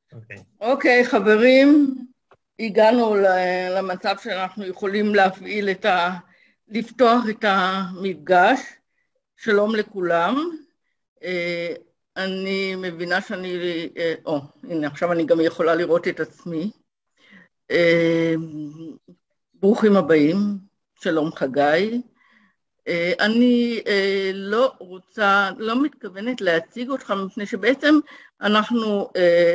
אוקיי, חברים, הגענו למצב שאנחנו יכולים לפתוח את המפגש. שלום לכולם. אני מבינה הנה עכשיו אני גם יכולה לראות את עצמי. ברוכים הבאים, שלום חגי. אני לא מתכוונת להציג אותך, מפני שבעצם אנחנו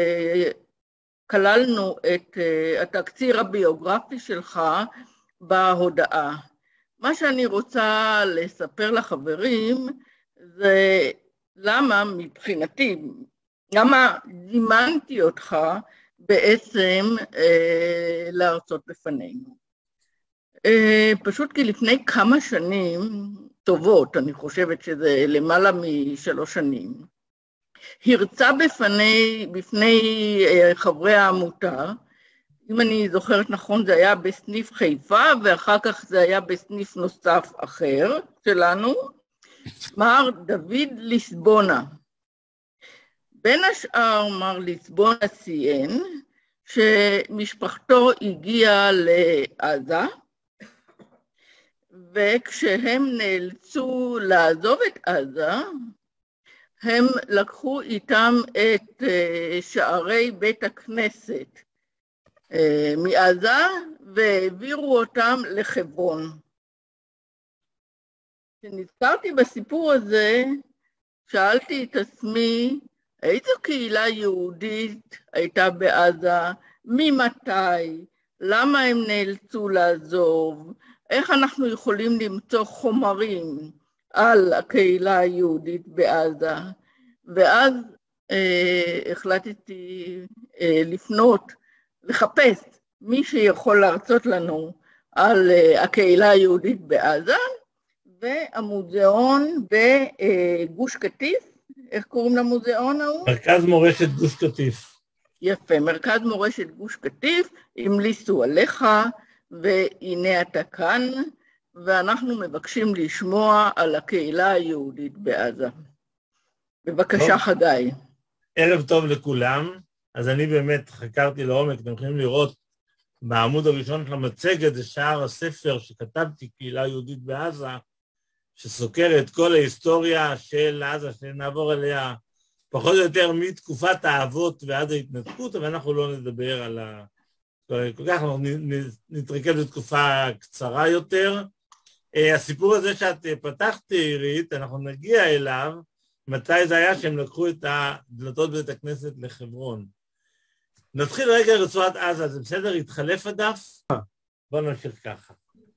כללנו את התקציר הביוגרפי שלך בהודעה. מה שאני רוצה לספר לחברים זה מבחינתי, למה זימנתי אותך בעצם להרצות בפנינו. פשוט כי לפני כמה שנים טובות, אני חושבת שזה למעלה מ3 שנים, הרצה בפני חברי העמותה, אם אני זוכרת נכון זה היה בסניף חיפה ואחר כך זה היה בסניף נוסף אחר שלנו, מר דוד ליסבונה. בין השאר מר ליסבונה ציין שמשפחתו הגיעה לעזה, וכשהם נאלצו לעזוב את עזה, הם לקחו איתם את שערי בית הכנסת מעזה והעבירו אותם לחברון. כשנזכרתי בסיפור הזה, שאלתי את עצמי, איזו קהילה יהודית הייתה בעזה, ממתי, למה הם נאלצו לעזוב, איך אנחנו יכולים למצוא חומרים על הקהילה היהודית בעזה, ואז החלטתי לחפש מי שיכול להרצות לנו על הקהילה היהודית בעזה, והמוזיאון בגוש קטיף, איך קוראים למוזיאון ההוא? מרכז מורשת גוש קטיף. יפה, מרכז מורשת גוש קטיף, המליצו עליך, והנה אתה כאן, ואנחנו מבקשים לשמוע על הקהילה היהודית בעזה. בבקשה טוב. חגי. ערב טוב לכולם. אז אני באמת חקרתי לעומק, אתם יכולים לראות בעמוד הראשון של המצגת, זה שער הספר שכתבתי, קהילה יהודית בעזה, שסוקר את כל ההיסטוריה של עזה, שנעבור עליה פחות או יותר מתקופת האבות ועד ההתנתקות, אבל אנחנו לא נדבר על כל כך, אנחנו נתרכז בתקופה קצרה יותר. הסיפור הזה שאת פתחת, עירית, אנחנו נגיע אליו, מתי זה היה שהם לקחו את הדלתות בית הכנסת לחברון. נתחיל רגע רצועת עזה, זה בסדר? התחלף הדף? בואו נמשיך ככה.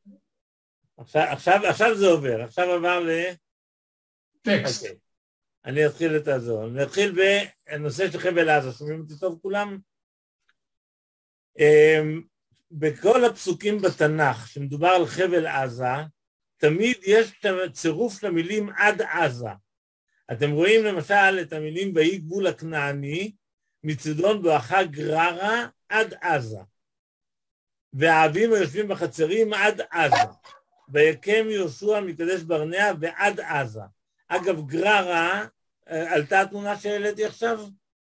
עכשיו זה עובר, עכשיו עבר טקסט. Okay. אני אתחיל את הזו. נתחיל בנושא של חבל עזה, שומעים אותי טוב כולם? בכל הפסוקים בתנ"ך, שמדובר על חבל עזה, תמיד יש צירוף למילים עד עזה. אתם רואים למשל את המילים ויהי גבול הכנעני, מצדון בואכה גררה עד עזה. והאבים היושבים בחצרים עד עזה. ויקם יהושע מקדש ברנע ועד עזה. אגב, גררה, עלתה התמונה שהעליתי עכשיו?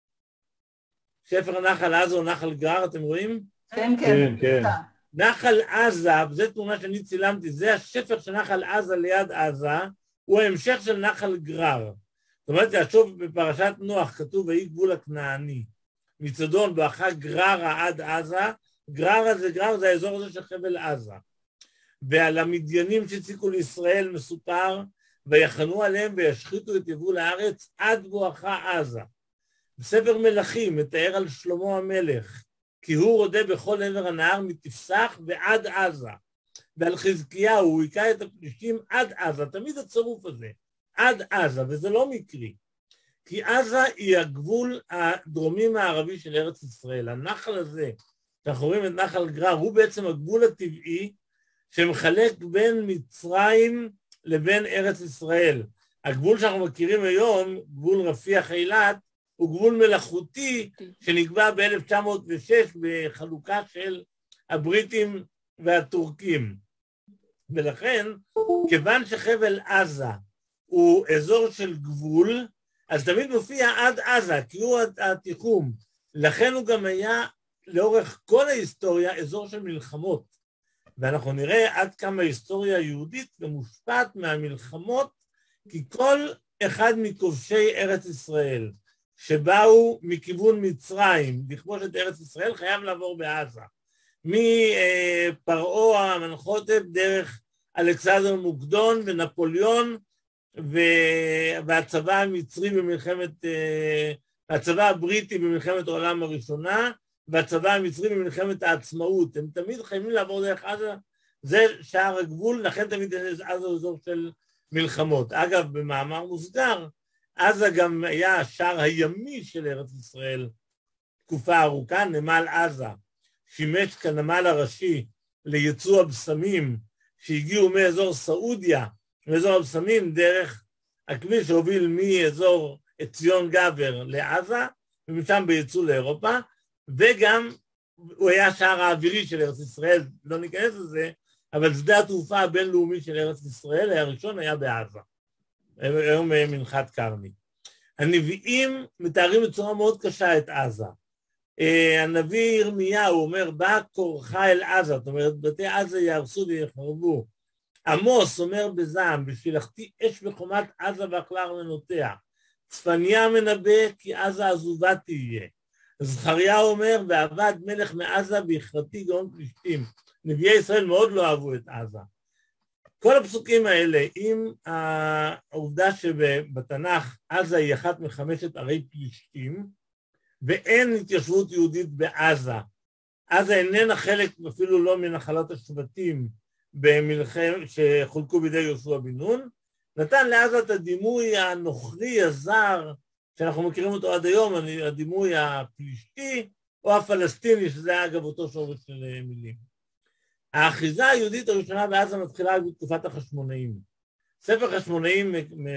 שפר נחל עזה או נחל גרר, אתם רואים? כן, כן. כן. נחל עזה, וזו תמונה שאני צילמתי, זה השפר של נחל עזה ליד עזה, הוא ההמשך של נחל גרר. זאת אומרת, שוב בפרשת נוח כתוב ויהי גבול הכנעני. מצדון בואכה גררה עד עזה, גרר זה האזור הזה של חבל עזה. ועל המדיינים שהציקו לישראל מסופר, ויחנו עליהם וישחיתו את יבול הארץ עד בואכה עזה. בספר מלכים מתאר על שלמה המלך, כי הוא רודה בכל עבר הנהר מתפסח ועד עזה. ועל חזקיהו הוא היכה את הפלישתים עד עזה, תמיד הצירוף הזה, עד עזה, וזה לא מקרי. כי עזה היא הגבול הדרומי מערבי של ארץ ישראל. הנחל הזה, שאנחנו רואים את נחל גרר, הוא בעצם הגבול הטבעי שמחלק בין מצרים לבין ארץ ישראל. הגבול שאנחנו מכירים היום, גבול רפיח אילת, הוא גבול מלאכותי שנקבע ב-1906 בחלוקה של הבריטים והטורקים. ולכן, כיוון שחבל עזה הוא אזור של גבול, אז תמיד מופיע עד עזה, כי הוא התיחום. לכן הוא גם היה לאורך כל ההיסטוריה אזור של מלחמות, ואנחנו נראה עד כמה ההיסטוריה היהודית ומושפעת מהמלחמות, כי כל אחד מכובשי ארץ ישראל שבאו מכיוון מצרים לכבוש את ארץ ישראל חייב לעבור בעזה, מפרעה המנחותב דרך אלכסנדר מוקדון ונפוליאון והצבא המצרי במלחמת, הצבא הבריטי במלחמת העולם הראשונה והצבא המצרי במלחמת העצמאות, הם תמיד חייבים לעבור דרך עזה, זה שער הגבול, לכן תמיד עזה אזור של מלחמות. אגב, במאמר מוסגר, עזה גם היה השער הימי של ארץ ישראל תקופה ארוכה, נמל עזה, שימש כנמל הראשי לייצוא הבשמים שהגיעו מאזור סעודיה, מאזור הבשמים דרך הכביש שהוביל מאזור ציון גבר לעזה, ומשם בייצוא לאירופה, וגם הוא היה שער האווירי של ארץ ישראל, לא ניכנס לזה, אבל שדה התעופה הבינלאומי של ארץ ישראל, הראשון היה בעזה, היום מנחת קרני. הנביאים מתארים בצורה מאוד קשה את עזה. הנביא ירמיהו אומר, בא כורך אל עזה, זאת אומרת, בתי עזה יהרסו ויחרבו. עמוס אומר בזעם, בשילחתי אש בחומת עזה ואכלה ארמנותיה. צפניה מנבא כי עזה עזובה תהיה. זכריה אומר, ועבד מלך מעזה והכרתי גאון פלישתים. נביאי ישראל מאוד לא אהבו את עזה. כל הפסוקים האלה, עם העובדה שבתנ"ך עזה היא אחת מחמשת ערי פלישתים, ואין התיישבות יהודית בעזה. עזה איננה חלק אפילו לא מנחלת השבטים שחולקו בידי יהושע בן נון, נתן לעזה את הדימוי הנוכרי הזר, שאנחנו מכירים אותו עד היום, הדימוי הפלישתי או הפלסטיני, שזה אגב אותו שורש של מילים. האחיזה היהודית הראשונה בעזה מתחילה בתקופת החשמונאים. ספר חשמונאים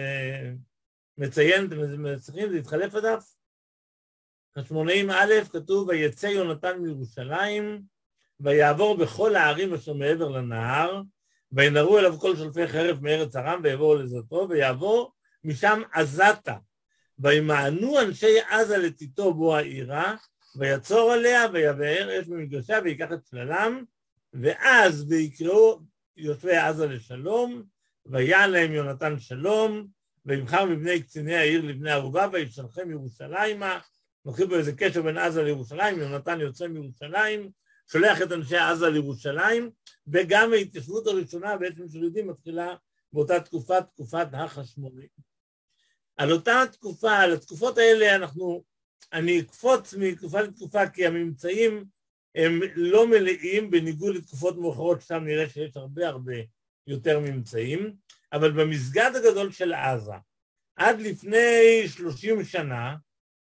מציין, זה התחלף הדף, חשמונאים א', כתוב, ויצא יונתן מירושלים, ויעבור בכל הערים אשר מעבר לנהר, וינרו אליו כל שולפי חרב מארץ ארם, ויבואו לזאתו, ויעבור משם עזתה, וימענו אנשי עזה לתיתו בו העירה, ויצור עליה, ויבער אש במגרשה, ויקח את שללם, ואז ויקראו יושבי עזה לשלום, ויען להם יונתן שלום, ויבחר מבני קציני העיר לבני ערובה, וישלחם ירושלימה, נוכחים פה איזה קשר בין עזה לירושלים, יונתן יוצא מירושלים, שולח את אנשי עזה לירושלים, וגם ההתיישבות הראשונה בעצם של יהודים מתחילה באותה תקופה, תקופת החשמונאים. על אותה תקופה, על התקופות האלה אני אקפוץ מתקופה לתקופה, כי הממצאים הם לא מלאים, בניגוד לתקופות מאוחרות, שם נראה שיש הרבה יותר ממצאים, אבל במסגד הגדול של עזה, עד לפני 30 שנה,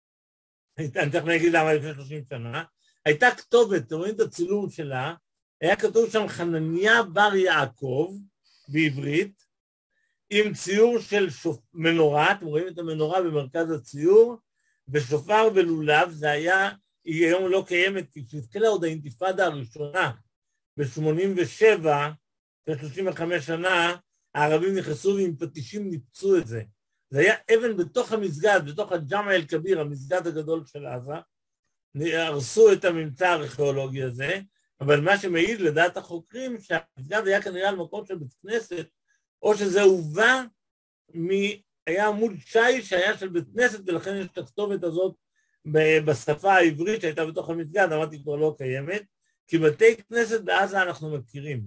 אני תכף אגיד למה לפני 30 שנה, הייתה כתובת, אתם רואים את הצילום שלה, היה כתוב שם חנניה בר יעקב, בעברית, עם ציור של מנורה, אתם רואים את המנורה במרכז הציור, ושופר ולולב, זה היה, היא היום לא קיימת, כי כשהתחילה עוד האינתיפאדה הראשונה, ב-87, לפני 35 שנה, הערבים נכנסו ועם פטישים ניפצו את זה. זה היה אבן בתוך המסגד, בתוך הג'מע אל-כביר, המסגד הגדול של עזה, הרסו את הממצא הארכיאולוגי הזה, אבל מה שמעיד לדעת החוקרים, שהמסגד היה כנראה על מקום של בית כנסת, או שזה הובא, היה עמוד שי שהיה של בית כנסת, ולכן יש את הכתובת הזאת בשפה העברית שהייתה בתוך המסגד, אמרתי כבר לא קיימת, כי בתי כנסת בעזה אנחנו מכירים.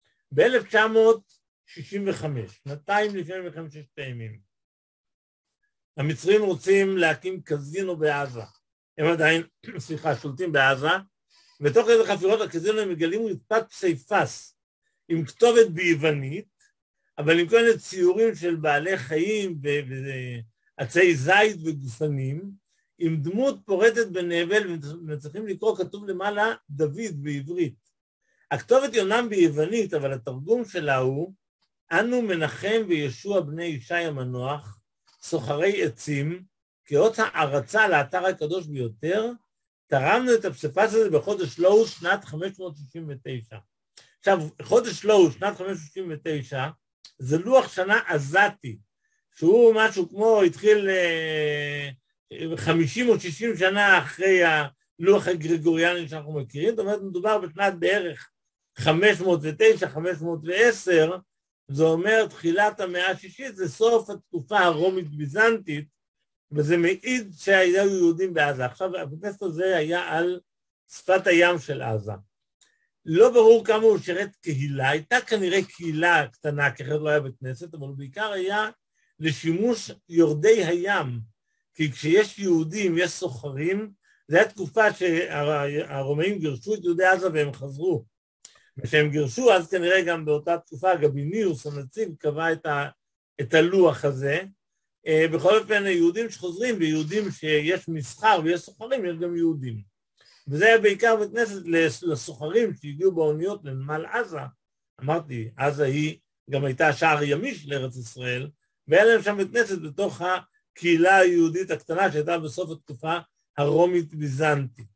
ב-1965, שנתיים לפני מלחמת ששת הימים, המצרים רוצים להקים קזינו בעזה. הם עדיין, שולטים בעזה, ותוך כדי חפירות הקזינו הם מגלים רצפת פסיפס, עם כתובת ביוונית, אבל עם כל מיני ציורים של בעלי חיים ועצי זית וגופנים, עם דמות פורטת בנבל, וצריכים לקרוא, כתוב למעלה דוד בעברית. הכתובת היא אומנם ביוונית, אבל התרגום שלה הוא, אנו מנחם וישוע בני ישי המנוח, סוחרי עצים, כאות הערצה לאתר הקדוש ביותר, תרמנו את הפסיפס הזה בחודש לואו שנת 569. עכשיו, חודש לואו שנת 569, זה לוח שנה עזתי, שהוא משהו כמו, התחיל 50 או 60 שנה אחרי הלוח הגרגוריאני שאנחנו מכירים, זאת אומרת, מדובר בשנת בערך 509, 510, זה אומר תחילת המאה השישית, זה סוף התקופה הרומית-ביזנטית, וזה מעיד שהיו יהודים בעזה. עכשיו, הכנסת הזה היה על שפת הים של עזה. לא ברור כמה הוא שירת קהילה, הייתה כנראה קהילה קטנה, כי אחרת לא היה בית כנסת, אבל הוא בעיקר היה לשימוש יורדי הים, כי כשיש יהודים, יש סוחרים, זו הייתה תקופה שהרומאים גירשו את יהודי עזה והם חזרו. וכשהם גירשו, אז כנראה גם באותה תקופה, גביניוס הנציב קבע את הלוח הזה. בכל אופן, היהודים שחוזרים, ויהודים שיש מסחר ויש סוחרים, יש גם יהודים. וזה היה בעיקר בית כנסת לסוחרים שהגיעו באוניות לנמל עזה. אמרתי, עזה היא גם הייתה השער הימי של ארץ ישראל, והיה להם שם בית כנסת בתוך הקהילה היהודית הקטנה שהייתה בסוף התקופה הרומית-ביזנטית.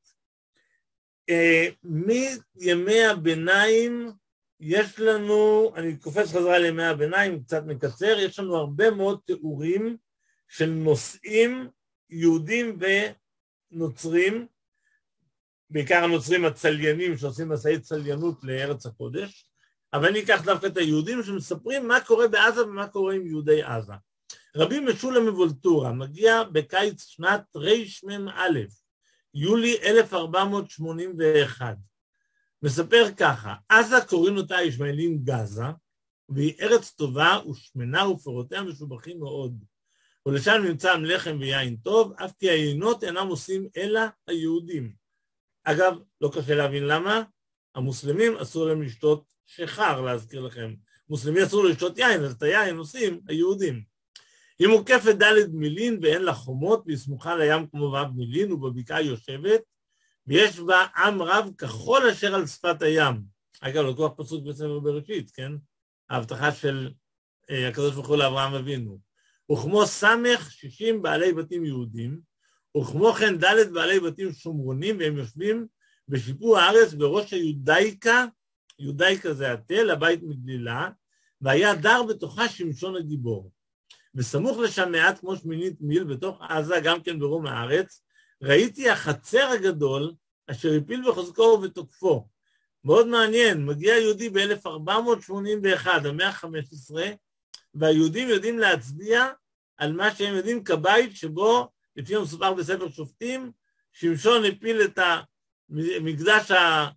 מימי הביניים יש לנו, אני קופץ חזרה לימי הביניים, קצת מקצר, יש לנו הרבה מאוד תיאורים של נושאים יהודים ונוצרים, בעיקר הנוצרים הצליינים שעושים מסעי צליינות לארץ הקודש, אבל אני אקח דווקא את היהודים שמספרים מה קורה בעזה ומה קורה עם יהודי עזה. רבי משולם מוולטורה מגיע בקיץ שנת רמ"א, יולי 1481, מספר ככה, עזה קוראים אותה הישמעאלים גזה, והיא ארץ טובה ושמנה ופירותיה משובחים מאוד, ולשם נמצא לחם ויין טוב, אף כי היינות אינם עושים אלא היהודים. אגב, לא קשה להבין למה, המוסלמים אסור להם לשתות שחר, להזכיר לכם. מוסלמי אסור לשתות יין, אז את היין עושים היהודים. היא מוקפת ד' מילין ואין לה חומות, והיא סמוכה לים כמו ו' מילין, ובבקעה יושבת, ויש בה עם רב כחול אשר על שפת הים. אגב, לקוח פסוק בספר בראשית, כן? ההבטחה של הקדוש ברוך הוא לאברהם אבינו. וכמו סמך 60 בעלי בתים יהודים, וכמו כן ד' בעלי בתים שומרונים, והם יושבים בשיפוע הארץ בראש היודאיקה, יודאיקה זה התל, הבית מגלילה, והיה דר בתוכה שמשון הגיבור. וסמוך לשם מעט כמו שמינית מיל, בתוך עזה, גם כן ברום הארץ, ראיתי החצר הגדול, אשר הפיל בחוזקו ובתוקפו. מאוד מעניין, מגיע יהודי ב-1481, המאה ה-15, והיהודים יודעים להצביע על מה שהם יודעים כבית שבו, לפי המסופר בספר שופטים, שמשון הפיל את המקדש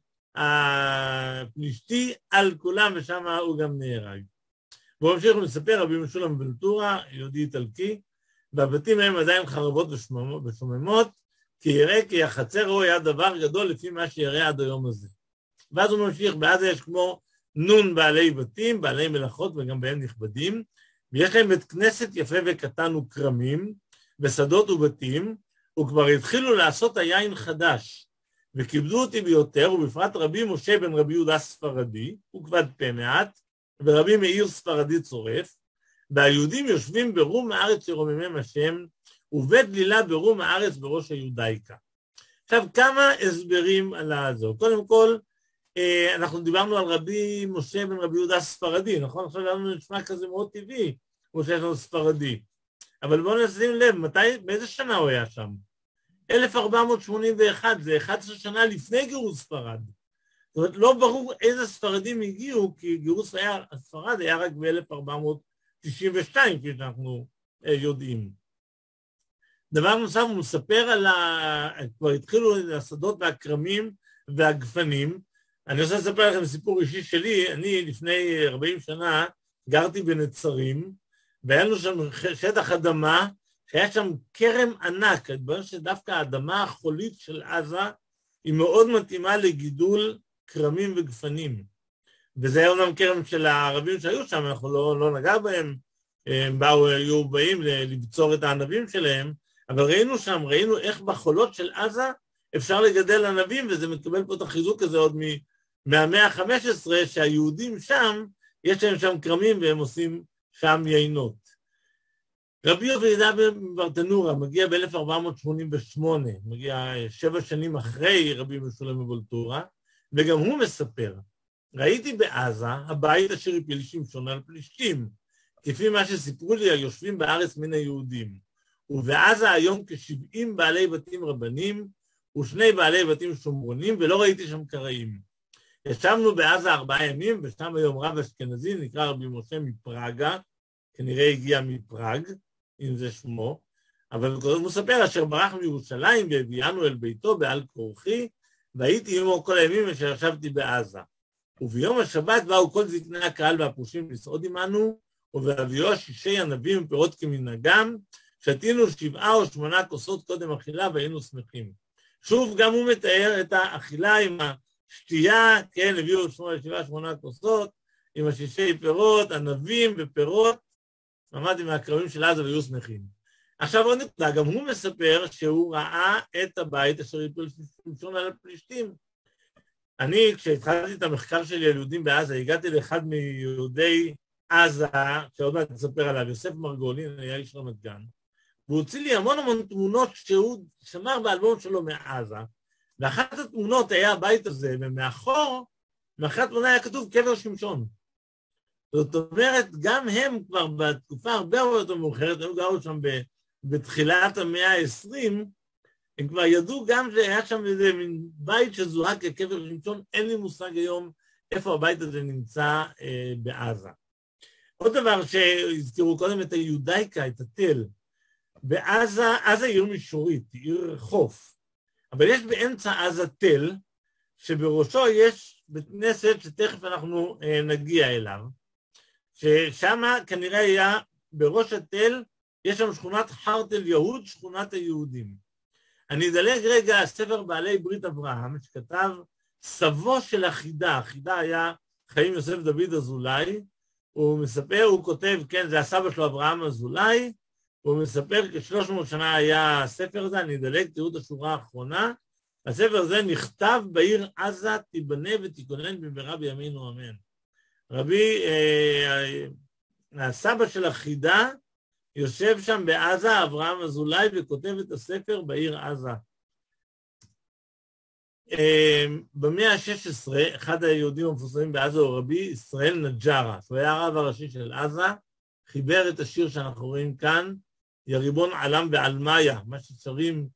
הפלישתי על כולם, ושם הוא גם נהרג. והוא ממשיך ומספר רבי משולם מוולטורה, יהודי איטלקי, והבתים הם עדיין חרבות ושוממות, כי יראה כי החצר הוא היה דבר גדול לפי מה שיראה עד היום הזה. ואז הוא ממשיך, בעזה יש כמו נון בעלי בתים, בעלי מלאכות וגם בהם נכבדים, ויש להם בית כנסת יפה וקטן וכרמים, ושדות ובתים, וכבר התחילו לעשות היין חדש, וכיבדו אותי ביותר, ובפרט רבי משה בן רבי יהודה ספרדי, הוא כבד פה מעט, ורבי מאיר ספרדי צורף, והיהודים יושבים ברום הארץ ירוממם השם, ובית דלילה ברום הארץ בראש היודאיקה. עכשיו, כמה הסברים על הזו. קודם כל, אנחנו דיברנו על רבי משה בן רבי יהודה ספרדי, נכון? עכשיו לנו נשמע כזה מאוד טבעי, כמו שיש לנו ספרדי. אבל בואו נשים לב, באיזה שנה הוא היה שם? 1481, זה 11 שנה לפני גירוש ספרד. זאת אומרת, לא ברור איזה ספרדים הגיעו, כי גירוש הספרד היה רק ב-1492, כפי שאנחנו יודעים. דבר נוסף, הוא מספר על כבר התחילו השדות והכרמים והגפנים. אני רוצה לספר לכם סיפור אישי שלי. אני לפני 40 שנה גרתי בנצרים, והיה לנו שם שטח אדמה, שהיה שם כרם ענק. הדבר שדווקא האדמה החולית של עזה היא מאוד מתאימה לגידול כרמים וגפנים. וזה היה אומנם כרם של הערבים שהיו שם, אנחנו לא נגע בהם, הם היו באים לבצור את הענבים שלהם, אבל ראינו איך בחולות של עזה אפשר לגדל ענבים, וזה מקבל פה את החיזוק הזה עוד מהמאה ה-15, שהיהודים שם, יש להם שם כרמים והם עושים שם יינות. רבי יהודה מברטנורה מגיע ב-1488, מגיע 7 שנים אחרי רבי משולם מוולטורה, וגם הוא מספר, ראיתי בעזה הבית אשר הפיל שמשון על פלישתים, כפי מה שסיפרו לי היושבים בארץ מן היהודים. ובעזה היום כ70 בעלי בתים רבנים, ושני בעלי בתים שומרונים, ולא ראיתי שם קראים. ישבנו בעזה 4 ימים, ושם היום רב אשכנזי, נקרא רבי משה מפראגה, כנראה הגיע מפראג, אם זה שמו, אבל הוא מספר, אשר ברח מירושלים והביאנו אל ביתו בעל כורחי, והייתי עמו כל הימים אשר ישבתי בעזה. וביום השבת באו כל זקני הקהל והפרושים לסעוד עמנו, ובהביאו 6 ענבים ופירות כמנהגם, שתינו 7 או 8 כוסות קודם אכילה והיינו שמחים. שוב, גם הוא מתאר את האכילה עם השתייה, כן, הביאו 7 8 כוסות, עם 6 פירות, ענבים ופירות, למדתי מהקרבים של עזה והיו שמחים. עכשיו עוד נקודה, גם הוא מספר שהוא ראה את הבית אשר יפול שמשון על הפלישתים. אני, כשהתחלתי את המחקר שלי על יהודים בעזה, הגעתי לאחד מיהודי עזה, שעוד מעט נספר עליו, יוסף מרגולין, היה איש רמת גן, והוא הוציא לי המון תמונות שהוא שמר באלבום שלו מעזה, ואחת התמונות היה הבית הזה, ומאחור, מאחורי התמונה היה כתוב קבר שמשון. זאת אומרת, גם הם כבר בתקופה הרבה יותר מאוחרת, הם גרו שם בתחילת המאה ה-20, הם כבר ידעו גם שהיה שם איזה מין בית שזוהה כקבר שמשון, אין לי מושג היום איפה הבית הזה נמצא בעזה. עוד דבר שהזכירו קודם את היהודייקה, את התל. בעזה, עזה עיר מישורית, עיר חוף, אבל יש באמצע עזה תל, שבראשו יש בית כנסת שתכף אנחנו נגיע אליו, ששם כנראה היה בראש התל, יש שם שכונת חרטל יהוד, שכונת היהודים. אני אדלג רגע ספר בעלי ברית אברהם, שכתב סבו של החידה, החידה היה חיים יוסף דוד אזולאי, הוא מספר, הוא כותב, כן, זה הסבא שלו אברהם אזולאי, הוא מספר כ-300 שנה היה הספר הזה, אני אדלג, תראו את השורה האחרונה, הספר הזה נכתב בעיר עזה, תיבנה ותיכונן במהרה בימינו אמן. רבי, הסבא של החידה, יושב שם בעזה, אברהם אזולאי, וכותב את הספר בעיר עזה. במאה ה-16, אחד היהודים המפורסמים בעזה הוא רבי ישראל נג'רה, הוא היה הרב הראשי של עזה, חיבר את השיר שאנחנו רואים כאן, יריבון עלם ועלמיה, מה ששרים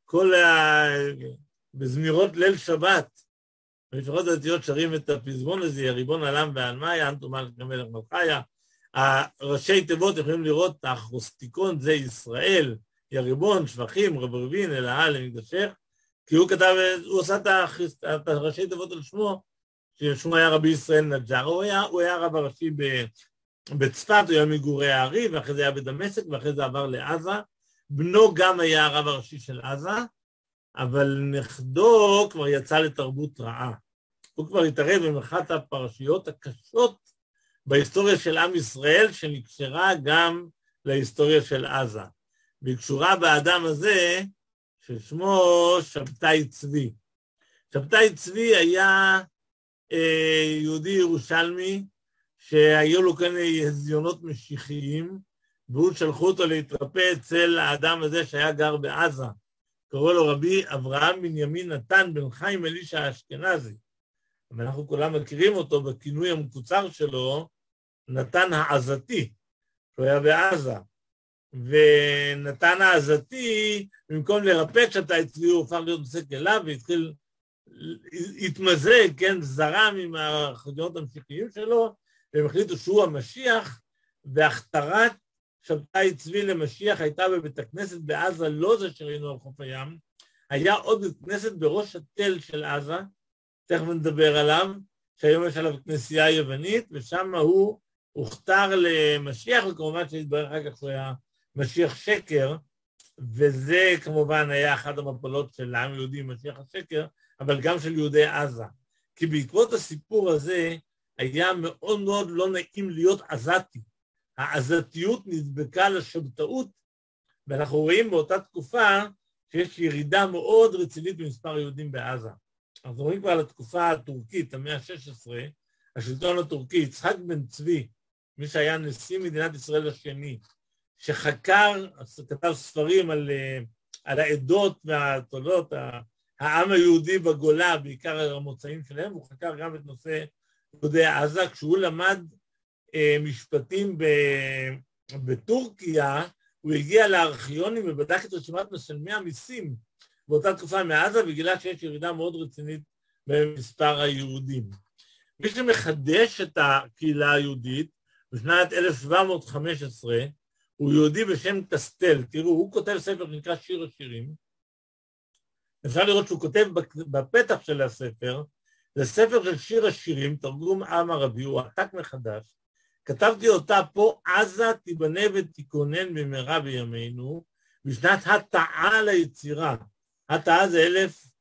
בזמירות ליל שבת, במשפחות הדתיות שרים את הפזמון הזה, יריבון עלם ועלמיה, אנטו מלך מלך מלכיה, הראשי תיבות יכולים לראות את האכרוסטיקון, זה ישראל, יריבון, שבחים, רברבין, אלהה למקדשך, כי הוא כתב, הוא עשה את הראשי תיבות על שמו, ששמו היה רבי ישראל נג'רה, הוא היה הרב הראשי בצפת, הוא היה מגורי הערי, ואחרי זה היה בדמשק, ואחרי זה עבר לעזה, בנו גם היה הרב הראשי של עזה, אבל נכדו כבר יצא לתרבות רעה. הוא כבר התערב עם אחת הפרשיות הקשות בהיסטוריה של עם ישראל, שנקשרה גם להיסטוריה של עזה. והיא קשורה באדם הזה, ששמו שבתאי צבי. שבתאי צבי היה יהודי ירושלמי, שהיו לו כאן הזיונות משיחיים, והוא שלחו אותו להתרפא אצל האדם הזה שהיה גר בעזה. קראו לו רבי אברהם בנימין נתן בן חיים אלישע האשכנזי. ואנחנו כולם מכירים אותו בכינוי המקוצר שלו, נתן העזתי, שהוא היה בעזה. ונתן העזתי, במקום לרפא שבתאי צבי, הוא הופך להיות מסק אליו, והתחיל להתמזג, כן, זרם עם החזיונות המשכיים שלו, והם החליטו שהוא המשיח, והכתרת שבתאי צבי למשיח הייתה בבית הכנסת בעזה, לא זה שראינו על חוף הים, היה עוד בית כנסת בראש התל של עזה, תכף נדבר עליו, שהיום יש עליו כנסייה יוונית, ושם הוא הוכתר למשיח, וכמובן שהתברר אחר כך שהוא היה משיח שקר, וזה כמובן היה אחת המפלות של העם היהודי, משיח השקר, אבל גם של יהודי עזה. כי בעקבות הסיפור הזה, היה מאוד מאוד לא נעים להיות עזתי. העזתיות נדבקה לשבתאות, ואנחנו רואים באותה תקופה שיש ירידה מאוד רצינית במספר יהודים בעזה. אנחנו רואים כבר על התקופה הטורקית, המאה ה-16, השלטון הטורקי, יצחק בן צבי, מי שהיה נשיא מדינת ישראל השני, שחקר, כתב ספרים על העדות והתולות, העם היהודי בגולה, בעיקר המוצאים שלהם, הוא חקר גם את נושא יהודי עזה, כשהוא למד משפטים בטורקיה, הוא הגיע לארכיונים ובדק את רשימת משלמי המיסים, באותה תקופה מעזה, וגילה שיש ירידה מאוד רצינית במספר היהודים. מי שמחדש את הקהילה היהודית בשנת 1715, הוא יהודי בשם קסטל. תראו, הוא כותב ספר שנקרא שיר השירים. אפשר לראות שהוא כותב בפתח של הספר, זה ספר של שיר השירים, תרגום עם ערבי, הוא עתק מחדש. כתבתי אותה פה, עזה תיבנה ותיכונן במהרה בימינו, בשנת התאה ליצירה. התאה זה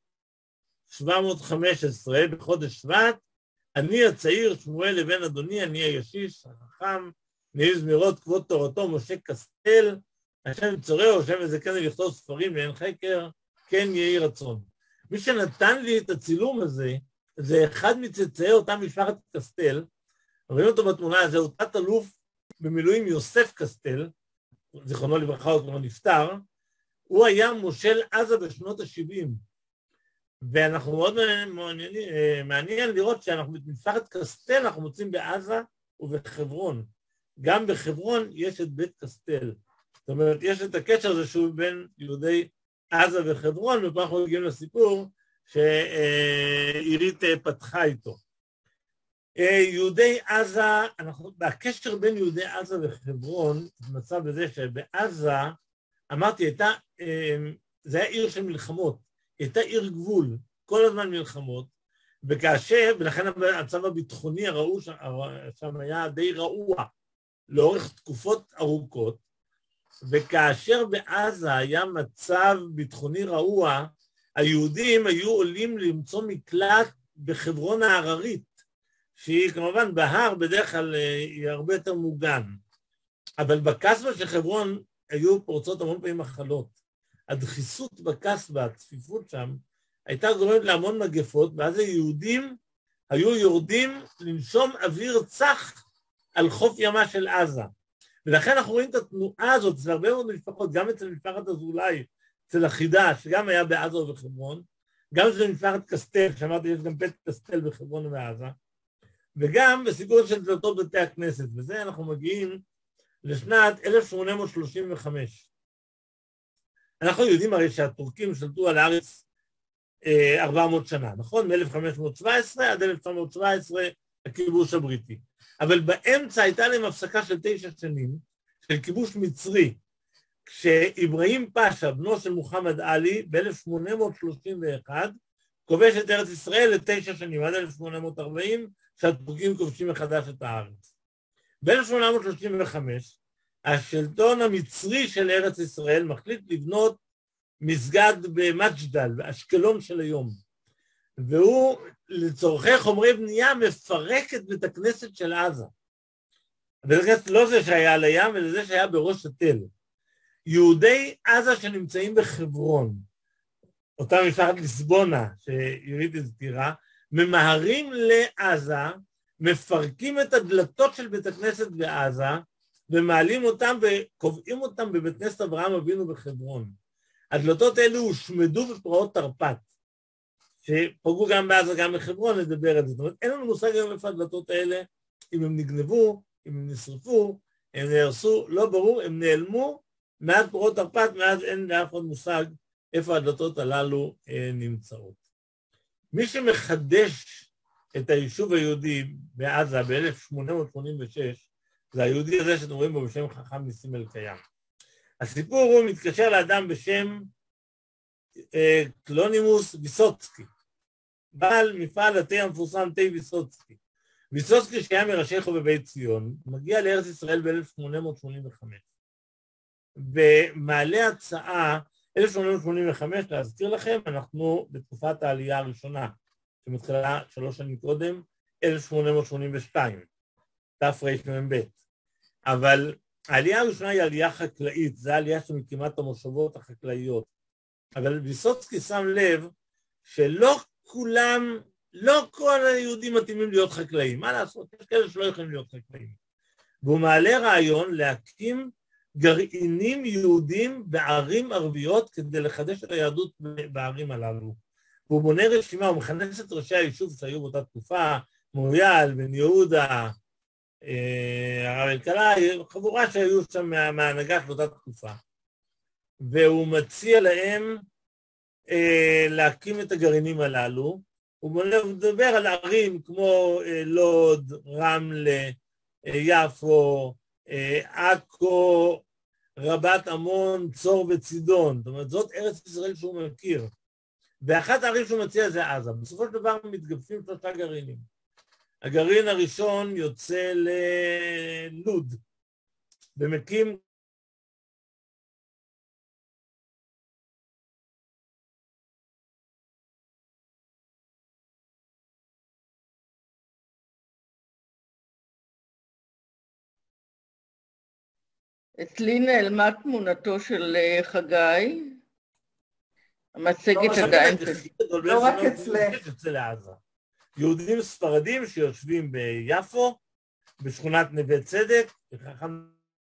1715, בחודש שבט, אני הצעיר, שמואל לבן אדוני, אני הישיש, החכם, נעיז זמירות, כבוד תורתו, משה קסטל, השם צורהו, השם וזכני לכתוב ספרים ואין חקר, כן יהי רצון. מי שנתן לי את הצילום הזה, זה אחד מצאצאי אותה משפחת קסטל, רואים אותו בתמונה הזה, הוא תת אלוף במילואים יוסף קסטל, זיכרונו לברכה, הוא כבר נפטר, הוא היה מושל עזה בשנות ה-70, ואנחנו מאוד מעניין לראות שאנחנו במשפחת קסטל, אנחנו מוצאים בעזה ובחברון. גם בחברון יש את בית קסטל. זאת אומרת, יש את הקשר הזה שהוא בין יהודי עזה וחברון, ופה אנחנו מגיעים לסיפור שעירית פתחה איתו. יהודי עזה, הקשר בין יהודי עזה וחברון, מצב בזה שבעזה, אמרתי, זה היה עיר של מלחמות, הייתה עיר גבול, כל הזמן מלחמות, ולכן הצו הביטחוני שם היה די רעוע, לאורך תקופות ארוכות, וכאשר בעזה היה מצב ביטחוני רעוע, היהודים היו עולים למצוא מקלט בחברון ההררית, שהיא כמובן בהר בדרך כלל היא הרבה יותר מוגן, אבל בקסבה של חברון היו פורצות המון פעמים מחלות. הדחיסות בקסבה, הצפיפות שם, הייתה גורמת להמון מגפות, ואז היהודים היו יורדים לנשום אוויר צח על חוף ימה של עזה. ולכן אנחנו רואים את התנועה הזאת אצל הרבה מאוד משפחות, גם אצל משפחת אזולאי, אצל החידה, שגם היה בעזה ובחברון, גם אצל משפחת קסטל, שאמרתי, יש גם בית קסטל בחברון ובעזה, וגם בסיפור של דלתות בתי הכנסת, וזה אנחנו מגיעים לשנת 1835. אנחנו יודעים הרי שהטורקים שלטו על הארץ 400 שנה, נכון? מ-1517 עד 1917 הכיבוש הבריטי. אבל באמצע הייתה להם הפסקה של 9 שנים, של כיבוש מצרי, כשאברהים פאשה, בנו של מוחמד עלי, ב-1831, כובש את ארץ ישראל ל9 שנים, עד 1840, שהטורקים כובשים מחדש את הארץ. ב-1835, השלטון המצרי של ארץ ישראל מחליט לבנות מסגד במג'דל, באשקלון של היום. והוא, לצורכי חומרי בנייה, מפרק את בית הכנסת של עזה. בית הכנסת לא זה שהיה על הים, אלא זה שהיה בראש התל. יהודי עזה שנמצאים בחברון, אותה משפחת ליסבונה, שעירית הזכירה, ממהרים לעזה, מפרקים את הדלתות של בית הכנסת בעזה, ומעלים אותם וקובעים אותם בבית כנסת אברהם אבינו בחברון. הדלתות האלו הושמדו בפרעות תרפ"ט, שפגעו גם בעזה גם בחברון, נדבר על זה. זאת אומרת, אין לנו מושג היום איפה הדלתות האלה, אם הם נגנבו, אם הם נשרפו, הם נהרסו, לא ברור, הם נעלמו מאז פרעות תרפ"ט, מאז אין לאף עוד מושג איפה הדלתות הללו נמצאות. מי שמחדש את היישוב היהודי בעזה ב-1886, זה היהודי הזה שאתם רואים בו בשם חכם ניסים אלקיים. הסיפור הוא מתקשר לאדם בשם קלונימוס ויסוצקי, בעל מפעל התה המפורסם תה ויסוצקי. ויסוצקי שהיה מראשי חובבי ציון, מגיע לארץ ישראל ב-1885. ומעלה הצעה, 1885, להזכיר לכם, אנחנו בתקופת העלייה הראשונה, שמתחילה 3 שנים קודם, 1882, תרמ"ב. אבל העלייה הראשונה היא עלייה חקלאית, זו העלייה שמקימת המושבות החקלאיות. אבל ויסוצקי שם לב שלא כולם, לא כל היהודים מתאימים להיות חקלאים. מה לעשות? יש כאלה שלא יכולים להיות חקלאים. והוא מעלה רעיון להקים גרעינים יהודים בערים ערביות כדי לחדש את היהדות בערים הללו. והוא בונה רשימה, הוא מכנס את ראשי היישוב שהיו באותה תקופה, מוריאל, בן יהודה, הרב אלקלעי, חבורה שהיו שם מההנהגה של אותה תקופה. והוא מציע להם להקים את הגרעינים הללו. הוא מדבר על ערים כמו לוד, רמלה, יפו, עכו, רבת עמון, צור וצידון. זאת אומרת, זאת ארץ ישראל שהוא מכיר. ואחת הערים שהוא מציע זה עזה. בסופו של דבר מתגבשים 3 גרעינים. הגרעין הראשון יוצא ללוד, ומקים אצלי נעלמה תמונתו של חגי. המצגת עדיין. לא רק אצלך. אצל עזה. יהודים ספרדים שיושבים ביפו, בשכונת נווה צדק, וחכם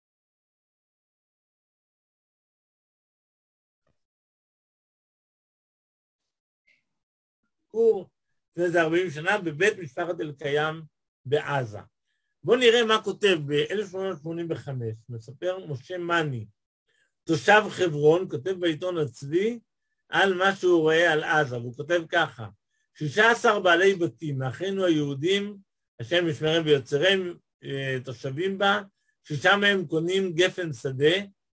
לפני איזה 40 שנה בבית משפחת אלקיים בעזה. בואו נראה מה כותב ב-1885, מספר משה מני, תושב חברון, כותב בעיתון הצבי על מה שהוא רואה על עזה, והוא כותב ככה, 16 בעלי בתים, מאחינו היהודים, השם ישמרם ויוצרם, תושבים בה, 6 מהם קונים גפן שדה,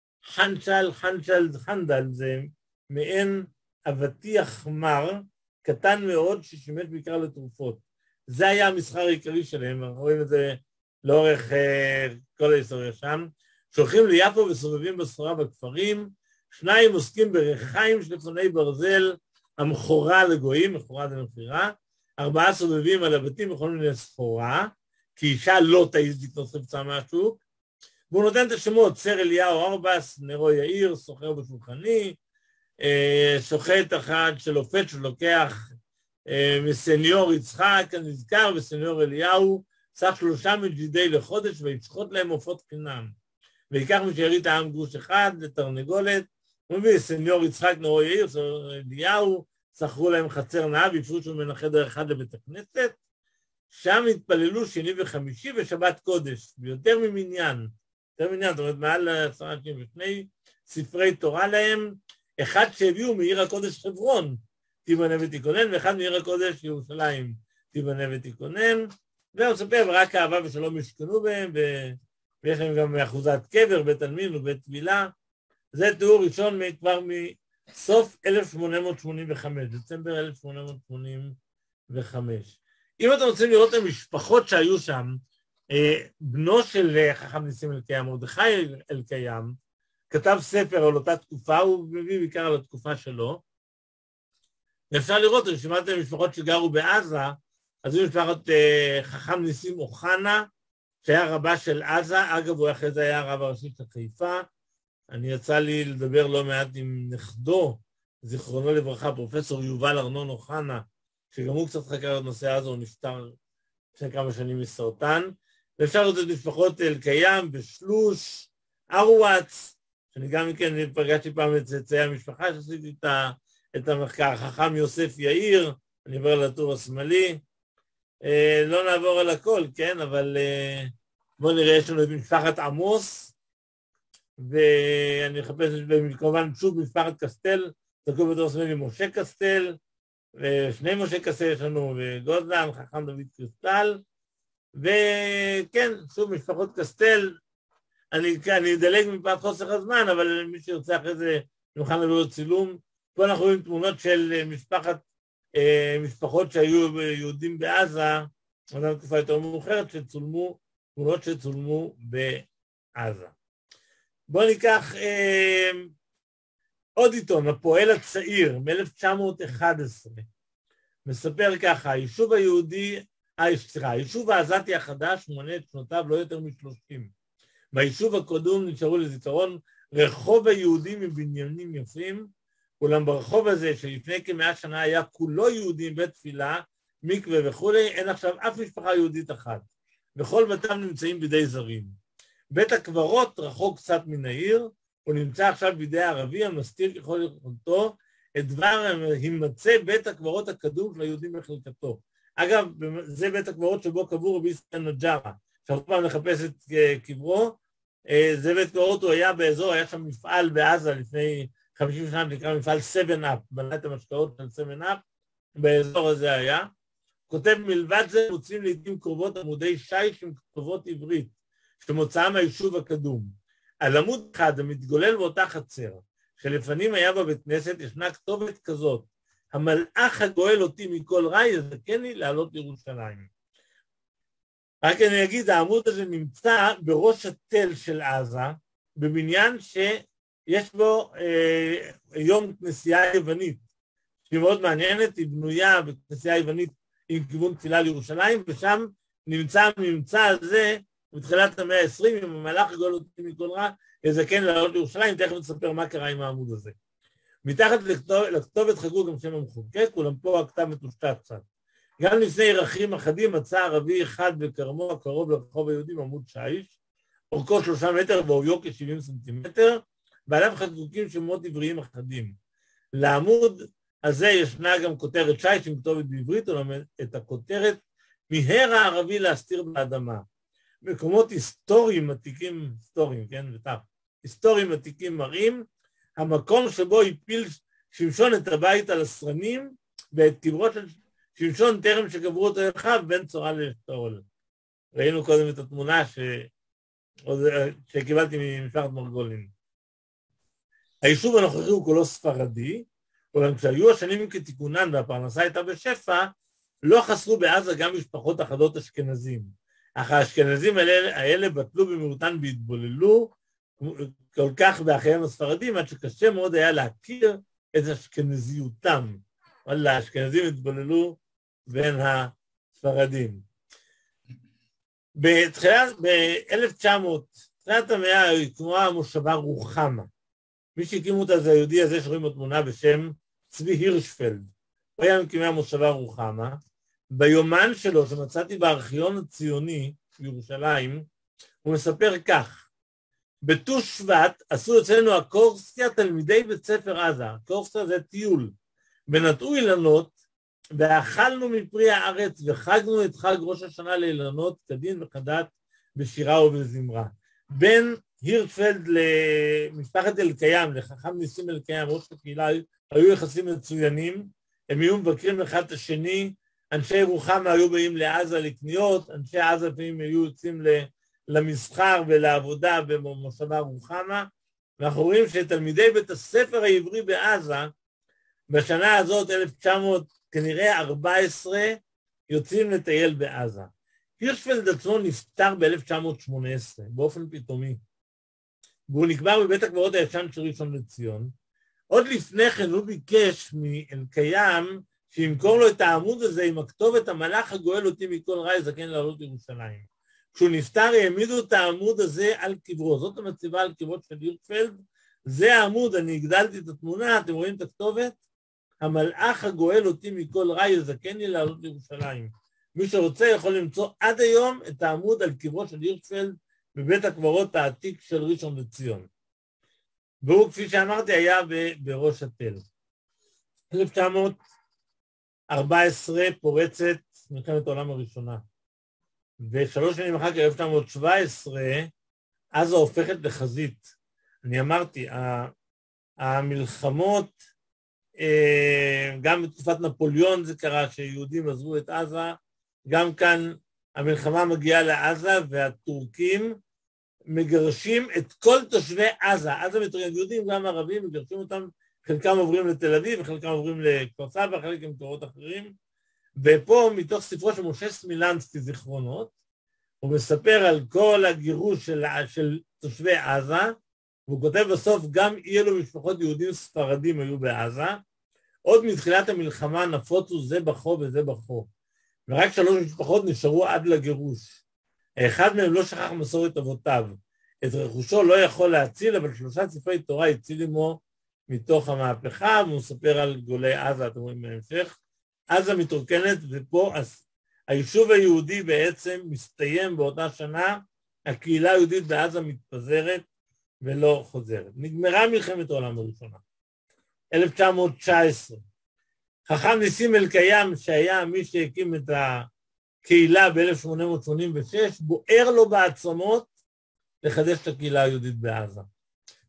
חנדל, זה מעין אבטיח מר, קטן מאוד ששימש בעיקר לתרופות. זה היה המסחר העיקרי שלהם, רואים את זה לאורך כל ההיסטוריה שם. שולחים ליפו וסובבים בסחורה בכפרים, 2 עוסקים ברחיים של לפוני ברזל, המכורה לגויים, מכורה זה מכירה, 4 סובבים על הבתים בכל מיני סחורה, כי אישה לא תעיז לקנות חפצה מהשוק, והוא נותן את השמות, סר אליהו ארבס, נרו יאיר, סוחר בשולחני, שוחט אחד של אופת שלוקח מסניור יצחק הנזכר וסניור אליהו, סך 3 מג'ידי לחודש וישחוט להם עופות חינם. ויקח משארית העם גרוש אחד לתרנגולת, הוא מביא סניור יצחק נרו יאיר, סניור אליהו, שכרו להם חצר נאה והפרישו מן החדר אחד לבית הכנסת, שם התפללו שני וחמישי ושבת קודש, ויותר ממניין, זאת אומרת מעל 10 אנשים, ושני ספרי תורה להם, אחד שהביאו מעיר הקודש חברון, תיבנה ותיכונן, ואחד מעיר הקודש ירושלים, תיבנה ותיכונן, והוא ספר, ורק אהבה ושלום ישכנו בהם, ויש להם גם אחוזת קבר, בית עלמין ובית טבילה. זה תיאור ראשון כבר מסוף 1885, דצמבר 1885. אם אתם רוצים לראות את המשפחות שהיו שם, בנו של חכם ניסים אלקיים, מרדכי אלקיים, כתב ספר על אותה תקופה, הוא מביא בעיקר על התקופה שלו, ואפשר לראות רשימת המשפחות שגרו בעזה, אז זו משפחת חכם ניסים אוחנה, שהיה רבה של עזה, אגב הוא אחרי זה היה הרב הראשי של חיפה, אני יצא לי לדבר לא מעט עם נכדו, זיכרונו לברכה, פרופסור יובל ארנון אוחנה, שגם הוא קצת חקר את נושא עזה, הוא נפטר לפני כמה שנים מסרטן, ואפשר לראות את משפחות אלקיים ושלוש, ארואץ, שאני גם כן פגשתי פעם את צאצאי המשפחה, שעשיתי את המחקר, חכם יוסף יאיר, אני עובר לטור השמאלי, לא נעבור על הכל, כן, אבל בואו נראה, יש לנו את משפחת עמוס, ואני אחפש כמובן שוב משפחת קסטל, תקעו בטור השמאלי משה קסטל, ושני משה קסטל יש לנו, וגוזלן, חכם דוד קריסטל, וכן, שוב משפחות קסטל, אני אדלג מפאת חוסר הזמן, אבל מי שירצה אחרי זה, נוכל לראות צילום. פה אנחנו רואים תמונות של משפחות שהיו יהודים בעזה, עונה תקופה יותר מאוחרת, תמונות שצולמו בעזה. בואו ניקח עוד עיתון, הפועל הצעיר, מ-1911, מספר ככה, היישוב העזתי החדש מונה את שנותיו לא יותר מ-30. ביישוב הקודם נשארו לזיכרון רחוב היהודים מבניינים יפים, אולם ברחוב הזה שלפני כ100 שנה היה כולו יהודים בית תפילה, מקווה וכולי, אין עכשיו אף משפחה יהודית אחת. וכל בתיהם נמצאים בידי זרים. בית הקברות רחוק קצת מן העיר, הוא נמצא עכשיו בידי ערבי המסתיר ככל יכולתו את דבר הימצא בית הקברות הקדום של היהודים בחלקתו. אגב, זה בית הקברות שבו קבור רבי ישראל נג'רה. עכשיו פעם לחפש את קברו, זה בית קברות, הוא היה באזור, היה שם מפעל בעזה לפני 50 שנה נקרא מפעל 7-Up, בנה את המשקאות של 7-Up, באזור הזה היה. כותב, מלבד זה מוצאים לעתים קרובות עמודי שיש עם כתובות עברית, שמוצאה מהיישוב הקדום. על עמוד אחד המתגולל באותה חצר, שלפנים היה בבית כנסת, ישנה כתובת כזאת, המלאך הגואל אותי מכל רע, יזכני לעלות לירושלים. רק אני אגיד, העמוד הזה נמצא בראש התל של עזה, בבניין שיש בו יום כנסייה יוונית, שהיא מאוד מעניינת, היא בנויה בכנסייה יוונית עם כיוון תפילה לירושלים, ושם נמצא הממצא הזה, בתחילת המאה ה-20, עם המלאך הגואל אותי מכל רע, יזכני לעלות לירושלים, תכף נספר מה קרה עם העמוד הזה. מתחת לכתובת חגו גם שם המחוקק, אולם פה הכתב מטושטש קצת. גם לפני ירחים אחדים מצא ערבי אחד בכרמו הקרוב לרחוב היהודים עמוד שיש, אורכו 3 מטר ועוביו כ-70 סנטימטר, ועליו חקוקים שמות עבריים אחדים. לעמוד הזה ישנה גם כותרת שיש עם כתובת בעברית, אולם את הכותרת מיהר הערבי להסתיר באדמה. מקומות היסטוריים עתיקים, היסטוריים עתיקים מראים, המקום שבו הפיל שמשון את הבית על הסרנים, ואת קברו של שמשון טרם שקברו אותו אליו בין צורה לשתול. ראינו קודם את התמונה שקיבלתי ממשפחת מרגולין. היישוב הנוכחי הוא כולו ספרדי, אולם כשהיו השנים כתיקונן והפרנסה הייתה בשפע, לא חסרו בעזה גם משפחות אחדות אשכנזים. אך האשכנזים האלה בטלו במיעוטן והתבוללו, כל כך באחיהם הספרדים, עד שקשה מאוד היה להכיר את אשכנזיותם. אבל האשכנזים התבוללו בין הספרדים. תחילת המאה הוקמה המושבה רוחמה. מי שהקים אותה זה היהודי הזה שרואים בתמונה בשם צבי הירשפלד. הוא היה מקימי המושבה רוחמה. ביומן שלו שמצאתי בארכיון הציוני בירושלים, הוא מספר כך, בט"ו שבט עשו אצלנו הקורסיה תלמידי בית ספר עזה, הקורסיה זה טיול, ונטעו אילנות, ואכלנו מפרי הארץ, וחגנו את חג ראש השנה לאילנות, כדין וכדת, בשירה ובזמרה. בין הירשפלד למשפחת אלקיים, לחכם ניסים אלקיים, ראש הקהילה, היו יחסים מצוינים, הם היו מבקרים אחד את השני, אנשי רוחמה היו באים לעזה לקניות, אנשי עזה לפעמים היו יוצאים למסחר ולעבודה במושבה רוחמה, ואנחנו רואים שתלמידי בית הספר העברי בעזה, בשנה הזאת, 1914, יוצאים לטייל בעזה. הירשפלד עצמו נפטר ב-1918, באופן פתאומי, והוא נקבר בבית הקברות הישן של ראשון לציון. עוד לפני כן הוא ביקש מאלקיים, שימכור לו את העמוד הזה עם הכתובת המלאך הגואל אותי מכל רע יזכני לעלות לירושלים. כשהוא נפטר העמידו את העמוד הזה על קברו, זאת המצבה על קברו של הירשפלד, זה העמוד, אני הגדלתי את התמונה, אתם רואים את הכתובת? המלאך הגואל אותי מכל רע יזכני לעלות לירושלים. מי שרוצה יכול למצוא עד היום את העמוד על קברו של הירשפלד בבית הקברות העתיק של ראשון לציון. והוא, כפי שאמרתי, היה בראש התל. 1914 פורצת מלחמת העולם הראשונה, ו3 שנים אחר כך, 1917, עזה הופכת לחזית. אני אמרתי, המלחמות, גם בתקופת נפוליאון זה קרה שיהודים עזבו את עזה, גם כאן המלחמה מגיעה לעזה, והטורקים מגרשים את כל תושבי עזה. עזה מתרגלים יהודים, גם ערבים, מגרשים אותם, חלקם עוברים לתל אביב, וחלקם עוברים לכפר סבא, חלק למקומות אחרים. ופה, מתוך ספרו של משה סמילנסקי, זיכרונות, הוא מספר על כל הגירוש של תושבי עזה, והוא כותב בסוף, גם אי אלו משפחות יהודים ספרדים היו בעזה, עוד מתחילת המלחמה נפוצו זה בחו וזה בחו, ורק 3 משפחות נשארו עד לגירוש. אחד מהם לא שכח מסורת אבותיו, את רכושו לא יכול להציל, אבל 3 ספרי תורה הציל עמו מתוך המהפכה, והוא מספר על גולי עזה, אתם רואים בהמשך. עזה מתרוקנת, ופה היישוב היהודי בעצם מסתיים באותה שנה, הקהילה היהודית בעזה מתפזרת ולא חוזרת. נגמרה מלחמת העולם הראשונה. 1919. חכם ניסים אלקיים, שהיה מי שהקים את הקהילה ב-1886, בוער לו בעצמות לחדש את הקהילה היהודית בעזה.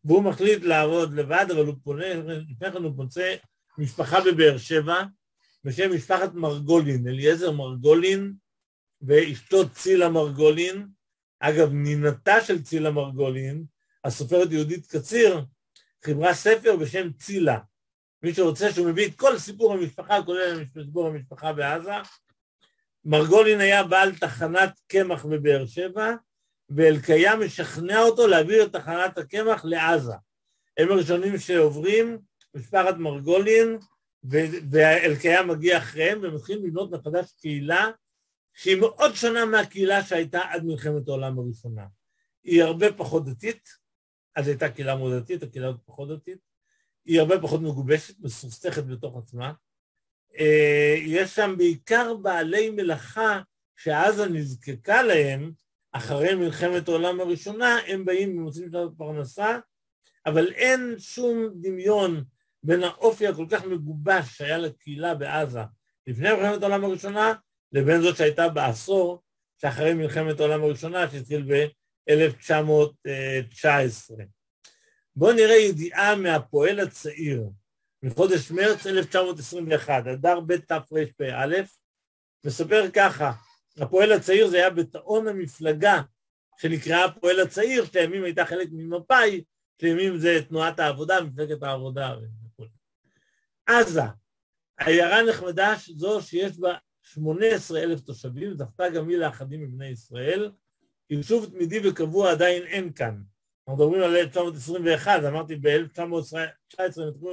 והוא מחליט לעבוד לבד, אבל הוא פונה, לפני כן הוא פוצע משפחה בבאר שבע, בשם משפחת מרגולין, אליעזר מרגולין, ואשתו צילה מרגולין. אגב, נינתה של צילה מרגולין, הסופרת יהודית קציר, חיברה ספר בשם צילה. מי שרוצה שהוא מביא את כל סיפור המשפחה, כולל סיפור המשפחה בעזה. מרגולין היה בעל תחנת קמח בבאר שבע, ואלקיה משכנע אותו להעביר את תחנת הקמח לעזה. הם הראשונים שעוברים, משפחת מרגולין, ואלקיה מגיע אחריהם, ומתחילים לבנות מחדש קהילה, שהיא מאוד שונה מהקהילה שהייתה עד מלחמת העולם הראשונה. היא הרבה פחות דתית, אז הייתה קהילה מאוד דתית, הקהילה עוד פחות דתית, היא הרבה פחות מגובשת, מסוכסכת בתוך עצמה. יש שם בעיקר בעלי מלאכה שעזה נזקקה להם, אחרי מלחמת העולם הראשונה, הם באים ומוצאים את הפרנסה, אבל אין שום דמיון בין האופי הכל כך מגובש שהיה לקהילה בעזה לפני מלחמת העולם הראשונה, לבין זאת שהייתה בעשור שאחרי מלחמת העולם הראשונה, שהתחיל ב-1919. בואו נראה ידיעה מהפועל הצעיר, מחודש מרץ 1921, אדר ב' תרפ"א, מספר ככה, הפועל הצעיר זה היה בתאון המפלגה שנקראה הפועל הצעיר, שלימים הייתה חלק ממפא"י, שלימים זה תנועת העבודה, מפלגת העבודה וכו'. עזה, עיירה נחמדה זו שיש בה 18,000 תושבים, זכתה גם היא לאחדים מבני ישראל, יישוב תמידי וקבוע עדיין אין כאן. אנחנו מדברים על 1921, אמרתי ב-1919 הם התחילו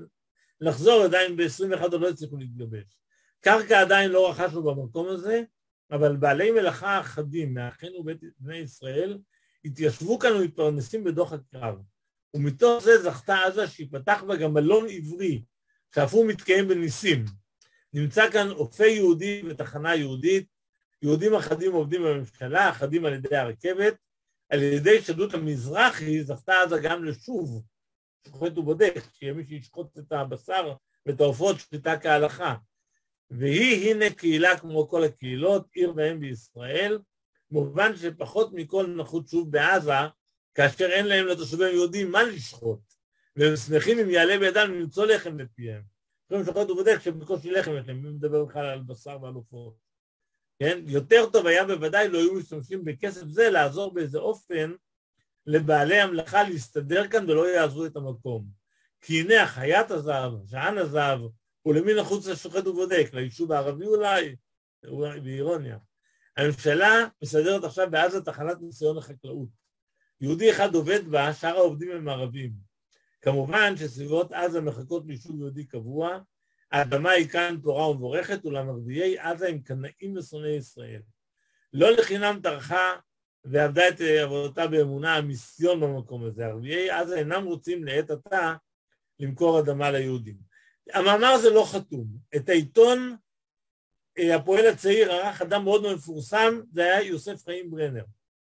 לחזור, עדיין ב-21 עוד לא הצליחו להתגבש. קרקע עדיין לא רכשנו במקום הזה, אבל בעלי מלאכה אחדים מאחינו בני ישראל התיישבו כאן ומתפרנסים בדוח הקרב. ומתוך זה זכתה עזה שיפתח בה גם מלון עברי, שאף הוא מתקיים בניסים. נמצא כאן אופי יהודי ותחנה יהודית, יהודים אחדים עובדים בממשלה, אחדים על ידי הרכבת, על ידי שדות המזרחי זכתה עזה גם לשוב, שוחט ובודק, שיהיה מי שישחוט את הבשר ואת העופות שחיטה כהלכה. והיא הנה קהילה כמו כל הקהילות, עיר ואם בישראל, מובן שפחות מכל נחות שוב בעזה, כאשר אין להם לתושבים יהודים מה לשחוט, והם שמחים אם יעלה בידם למצוא לחם בפיהם. יכולים שוחט ובודק שבקושי לחם יש להם, מי מדבר בכלל על בשר ועל עופות. כן? יותר טוב היה בוודאי לא היו משתמשים בכסף זה לעזור באיזה אופן לבעלי המלאכה להסתדר כאן ולא יעזרו את המקום. כי הנה החיית הזהב, שען הזהב, ולמי נחוץ לשוחט ובודק, ליישוב הערבי אולי, באירוניה. הממשלה מסדרת עכשיו בעזה תחנת ניסיון לחקלאות. יהודי אחד עובד בה, שאר העובדים הם ערבים. כמובן שסביבות עזה מחכות ליישוב יהודי קבוע, האדמה היא כאן פורה ומבורכת, אולם ערביי עזה הם קנאים ושונאי ישראל. לא לחינם טרחה ועבדה את עבודתה באמונה המיסיון במקום הזה. ערביי עזה אינם רוצים לעת עתה למכור אדמה ליהודים. המאמר זה לא חתום. את העיתון הפועל הצעיר ערך אדם מאוד מפורסם, זה היה יוסף חיים ברנר.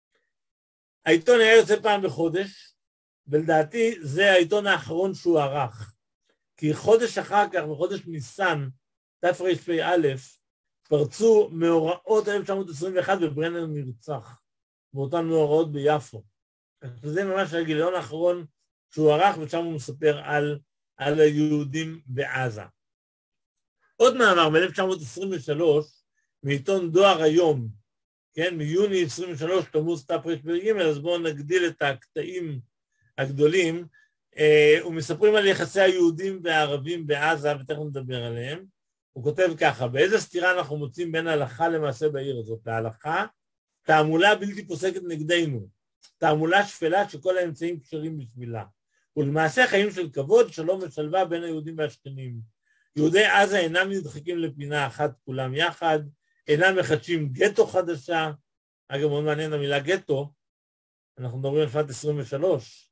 העיתון היה יוצא פעם בחודש, ולדעתי זה העיתון האחרון שהוא ערך. כי חודש אחר כך, בחודש ניסן, תרפ"א, פרצו מאורעות 1921 וברנר נרצח, באותן מאורעות ביפו. זה ממש הגיליון האחרון שהוא ערך, ושם הוא מספר על היהודים בעזה. עוד מאמר ב-1923, מעיתון דואר היום, כן, מיוני 23, תמוז תרפ"ג, אז בואו נגדיל את הקטעים הגדולים, ומספרים על יחסי היהודים והערבים בעזה, ותכף נדבר עליהם. הוא כותב ככה, באיזה סתירה אנחנו מוצאים בין ההלכה למעשה בעיר הזאת? להלכה, תעמולה בלתי פוסקת נגדנו, תעמולה שפלה שכל האמצעים קשרים בשבילה, ולמעשה חיים של כבוד, שלום ושלווה בין היהודים והשכנים. יהודי עזה אינם נדחקים לפינה אחת כולם יחד, אינם מחדשים גטו חדשה, אגב מאוד מעניין המילה גטו, אנחנו מדברים על שנת 23,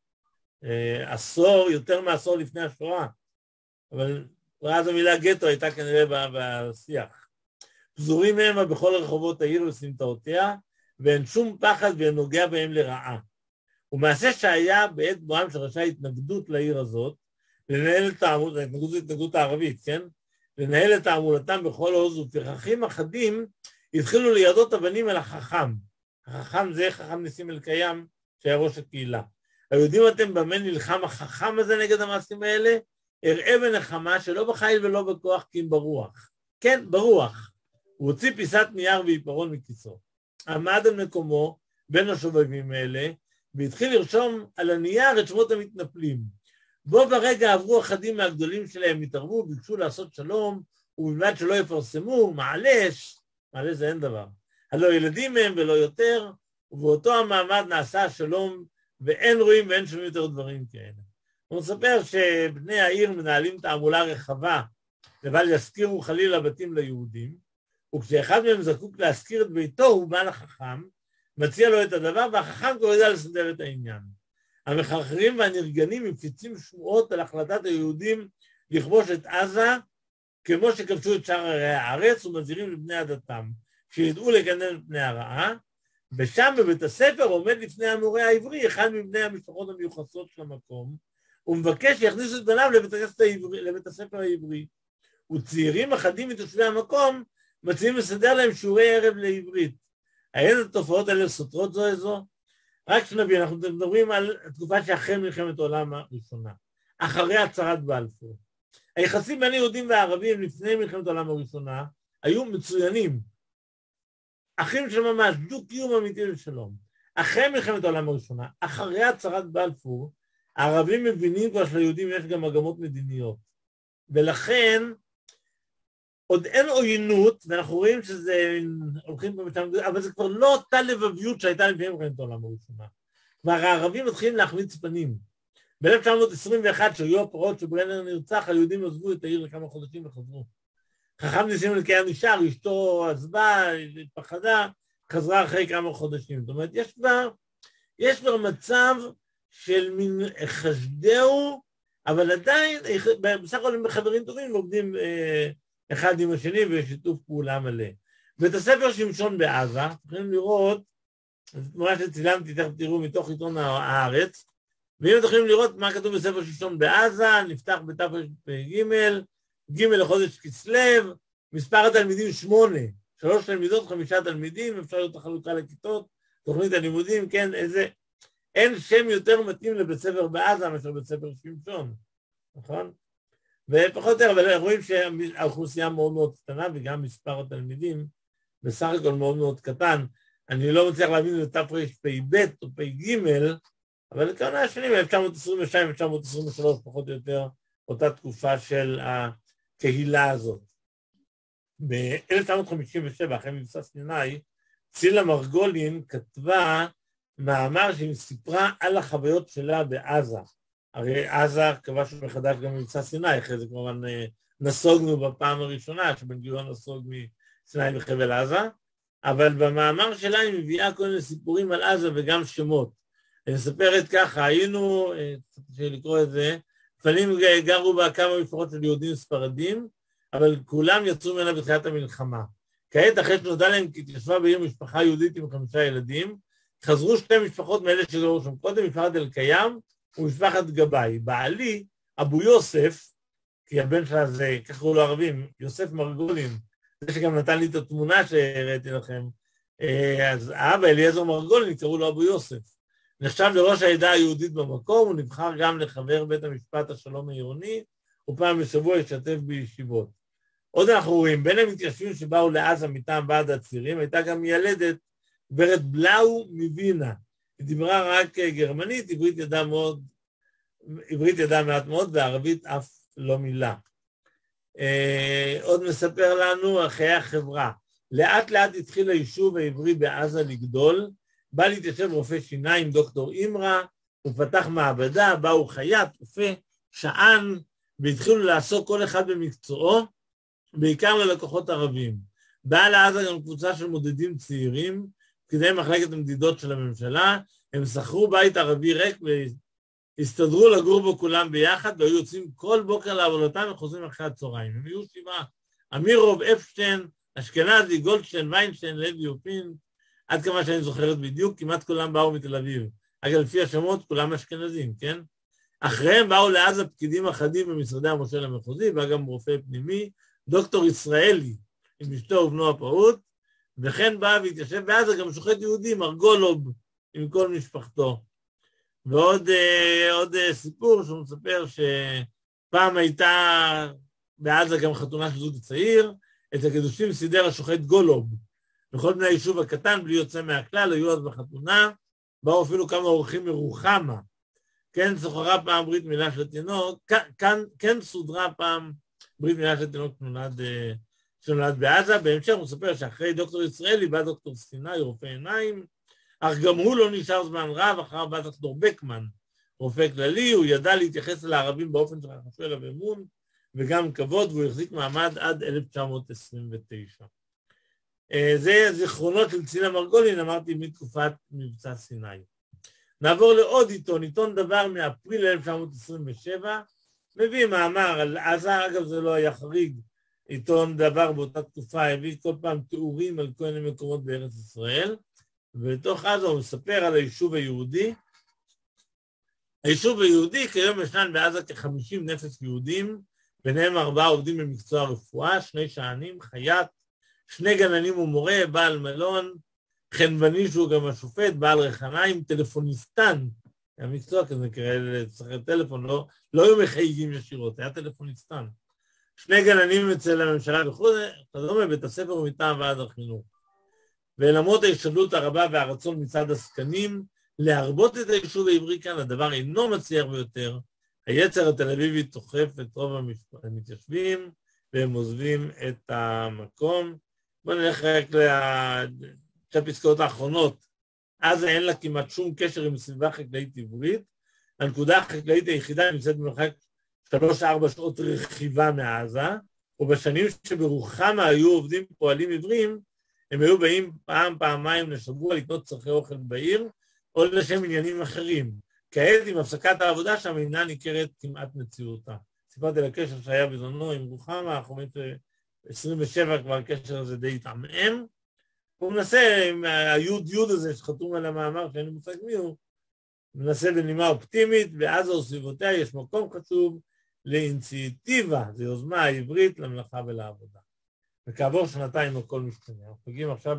עשור, יותר מעשור לפני השואה, אבל אז המילה גטו הייתה כנראה בשיח. פזורים המה בכל רחובות העיר וסמטאותיה, ואין שום פחד ואין נוגע בהם לרעה. ומעשה שהיה בעת בוהם של ראשי ההתנגדות לעיר הזאת, לנהל את ההתנגדות הערבית, כן? לנהל את תעמולתם בכל עוז, ופרחים אחדים התחילו לידות אבנים אל החכם. החכם זה חכם ניסים אלקיים, שהיה ראש הקהילה. היודעים אתם במה נלחם החכם הזה נגד המעשים האלה? אראה בנחמה שלא בחיל ולא בכוח כי אם ברוח. כן, ברוח. הוא הוציא פיסת נייר ועיפרון מכיסו. עמד על מקומו בין השובבים האלה, והתחיל לרשום על הנייר את שמות המתנפלים. בו ברגע עברו אחדים מהגדולים שלהם, התערבו וביקשו לעשות שלום, ובלבד שלא יפרסמו, מעלש זה אין דבר. הלא ילדים הם ולא יותר, ובאותו המעמד נעשה השלום, ואין רואים ואין שומעים יותר דברים כאלה. הוא מספר שבני העיר מנהלים תעמולה רחבה, לבל יזכירו חלילה בתים ליהודים, וכשאחד מהם זקוק להזכיר את ביתו, הוא בא לחכם, מציע לו את הדבר, והחכם כבר יודע לסדר את העניין. המחרחרים והנרגנים מפיצים שמועות על החלטת היהודים לכבוש את עזה, כמו שכבשו את שאר ערי הארץ, ומזהירים לבני עדתם, שידעו לגנן את פני הרעה, ושם בבית הספר עומד לפני המורה העברי, אחד מבני המשפחות המיוחסות של המקום, הוא מבקש שיכניסו את בניו לבית הספר העברי, וצעירים אחדים מתושבי המקום מציעים לסדר להם שיעורי ערב לעברית. האין התופעות האלה סותרות זו איזו? רק שנבין, אנחנו מדברים על תקופה שאחרי מלחמת העולם הראשונה, אחרי הצהרת בלפור. היחסים בין יהודים וערבים לפני מלחמת העולם הראשונה היו מצוינים. אחים של ממש, דו-קיום אמיתי לשלום. אחרי מלחמת העולם הראשונה, אחרי הצהרת בלפור, הערבים מבינים כבר שליהודים יש גם מגמות מדיניות. ולכן, עוד אין עוינות, ואנחנו רואים שזה הולכים פה משם, אבל זה כבר לא אותה לבביות שהייתה לפני מלחמת העולם הראשונה. כבר הערבים מתחילים להחמיץ פנים. ב-1921, שהיו הפרעות שברנר נרצח, היהודים עזבו את העיר לכמה חודשים וחזרו. חכם ניסים אלקיים נשאר, אשתו עזבה, התפחדה, חזרה אחרי כמה חודשים. זאת אומרת, יש כבר מצב של מין חשדהו, אבל עדיין, בסך הכל הם חברים טובים, עובדים אחד עם השני ושיתוף פעולה מלא. בית הספר שמשון בעזה, יכולים לראות, זו תמונה שצילמתי, תכף תראו מתוך עיתון הארץ, ואם אתם יכולים לראות מה כתוב בספר שמשון בעזה, נפתח בתרפ"ג, ג' לחודש כסלו, מספר התלמידים 8, 3 תלמידות, 5 תלמידים, אפשר להיות החלוקה לכיתות, תוכנית הלימודים, כן, אין שם יותר מתאים לבית ספר בעזה מאשר בית ספר שמשון, נכון? ופחות יותר, אבל רואים שהאוכלוסייה מאוד מאוד קטנה, וגם מספר התלמידים בסך הכל מאוד מאוד קטן. אני לא מצליח להבין אם זה תרפ"ב או פ"ג, אבל כעונה השנים, 1922-1923, פחות או יותר, אותה תקופה של הקהילה הזאת. ב-1957, אחרי מבצע סיני, צילה מרגולין כתבה מאמר שהיא סיפרה על החוויות שלה בעזה. הרי עזה כבשנו מחדש גם מבצע סיני, אחרי זה כמובן נסוגנו בפעם הראשונה, שבן גוריון נסוג מסיני וחבל עזה, אבל במאמר שלה היא מביאה כל מיני סיפורים על עזה וגם שמות. היא מספרת ככה, היינו, צריך לקרוא את זה, לפעמים גרו בה כמה משפחות של יהודים ספרדים, אבל כולם יצאו ממנה בתחילת המלחמה. כעת אחרי שנודע להם כי התיישבה בעיר משפחה יהודית עם 5 ילדים, חזרו 2 משפחות מאלה שגרו שם קודם, משפחת אלקיים ומשפחת גבאי. בעלי, אבו יוסף, כי הבן שלה זה, כך קראו לו ערבים, יוסף מרגולין, זה שגם נתן לי את התמונה שהראיתי לכם, אז האבא אליעזר מרגולין, קראו לו אבו יוסף. נחשב לראש העדה היהודית במקום, הוא נבחר גם לחבר בית המשפט השלום העירוני, ופעם בשבוע השתתף בישיבות. עוד אנחנו רואים, בין המתיישבים שבאו לעזה מטעם ועד הצירים, הייתה גם ילדת גברת בלאו מווינה. היא דיברה רק גרמנית, עברית ידעה מעט מאוד, וערבית אף לא מילה. עוד מספר לנו על חיי החברה. לאט לאט התחיל היישוב העברי בעזה לגדול, בא להתיישב רופא שיניים, דוקטור אימרה, הוא פתח מעבדה, באו חייט, רופא, שען, והתחילו לעסוק כל אחד במקצועו, בעיקר ללקוחות ערבים. באה לעזה גם קבוצה של מודדים צעירים, כדי מחלקת המדידות של הממשלה, הם שכרו בית ערבי ריק והסתדרו לגור בו כולם ביחד, והיו יוצאים כל בוקר לעבודתם וחוזרים אחרי הצהריים. הם היו 7, אמירוב, אפשטיין, אשכנזי, גולדשטיין, ויינשטיין, לוי ופין, עד כמה שאני זוכרת בדיוק, כמעט כולם באו מתל אביב. אגב, לפי השמות, כולם אשכנזים, כן? אחריהם באו לעזה פקידים אחדים במשרדי המושל המחוזי, והיה גם רופא פנימי, דוקטור ישראלי, עם אשתו ובנו הפעוט, וכן בא והתיישב בעזה גם שוחט יהודי, מרגולוב, עם כל משפחתו. ועוד סיפור שהוא מספר שפעם הייתה בעזה גם חתונה של זוג צעיר, את הקידושים סידר השוחט גולוב. וכל בני היישוב הקטן, בלי יוצא מהכלל, היו אז בחתונה, באו אפילו כמה אורחים מרוחמה. כן סוחרה פעם ברית מילה של תינוק, כן סודרה פעם ברית מילה של תינוק שנולד בעזה. בהמשך הוא מספר שאחרי דוקטור ישראלי בא דוקטור סיני, רופא עיניים, אך גם הוא לא נשאר זמן רב, אחריו בא דוקטור בקמן, רופא כללי, הוא ידע להתייחס לערבים באופן שרחשו אליו אמון, וגם כבוד, והוא החזיק מעמד עד 1929. זה זיכרונות של צילה מרגולין, אמרתי, מתקופת מבצע סיני. נעבור לעוד עיתון, עיתון דבר מאפריל 1927, מביא מאמר על עזה, אגב זה לא היה חריג, עיתון דבר באותה תקופה, הביא כל פעם תיאורים על כל מיני מקומות בארץ ישראל, ובתוך עזה הוא מספר על היישוב היהודי. היישוב היהודי, כיום ישנן בעזה כ-50 נפש יהודים, ביניהם 4 עובדים במקצוע הרפואה, 2 שענים, חייט, 2 גננים ומורה, בעל מלון, חנווני שהוא גם השופט, בעל רחניים, טלפוניסטן, המקצוע כזה קרא לצריך טלפון, לא היו מחייגים ישירות, היה טלפוניסטן. 2 גננים אצל הממשלה וכו', חזרו מבית הספר ומטעם ועד החינוך. ולמרות ההשתדלות הרבה והרצון מצד עסקנים, להרבות את היישוב העברי כאן, הדבר אינו מצליח ביותר. היצר התל אביבי תוחף את רוב המתיישבים, והם עוזבים את המקום. בואו נלך רק לפסקאות האחרונות. עזה אין לה כמעט שום קשר עם סביבה חקלאית עברית. הנקודה החקלאית היחידה נמצאת במרחק 3-4 שעות רכיבה מעזה, ובשנים שברוחמה היו עובדים פועלים עברים, הם היו באים פעמיים לשבוע לקנות צרכי אוכל בעיר, או לשם עניינים אחרים. כעת עם הפסקת העבודה שם אינה ניכרת כמעט מציאותה. סיפרתי על הקשר שהיה בזמנו עם רוחמה, אנחנו אומרים ש-27 כבר הקשר הזה די התעמם, הוא מנסה עם היוד הזה שחתום על המאמר שאין לי מושג מי הוא, מנסה בנימה אופטימית, בעזה וסביבותיה יש מקום חשוב לאיניציאטיבה, זו יוזמה העברית למלאכה ולעבודה. וכעבור 2 הכל משתנה. אנחנו מגיעים עכשיו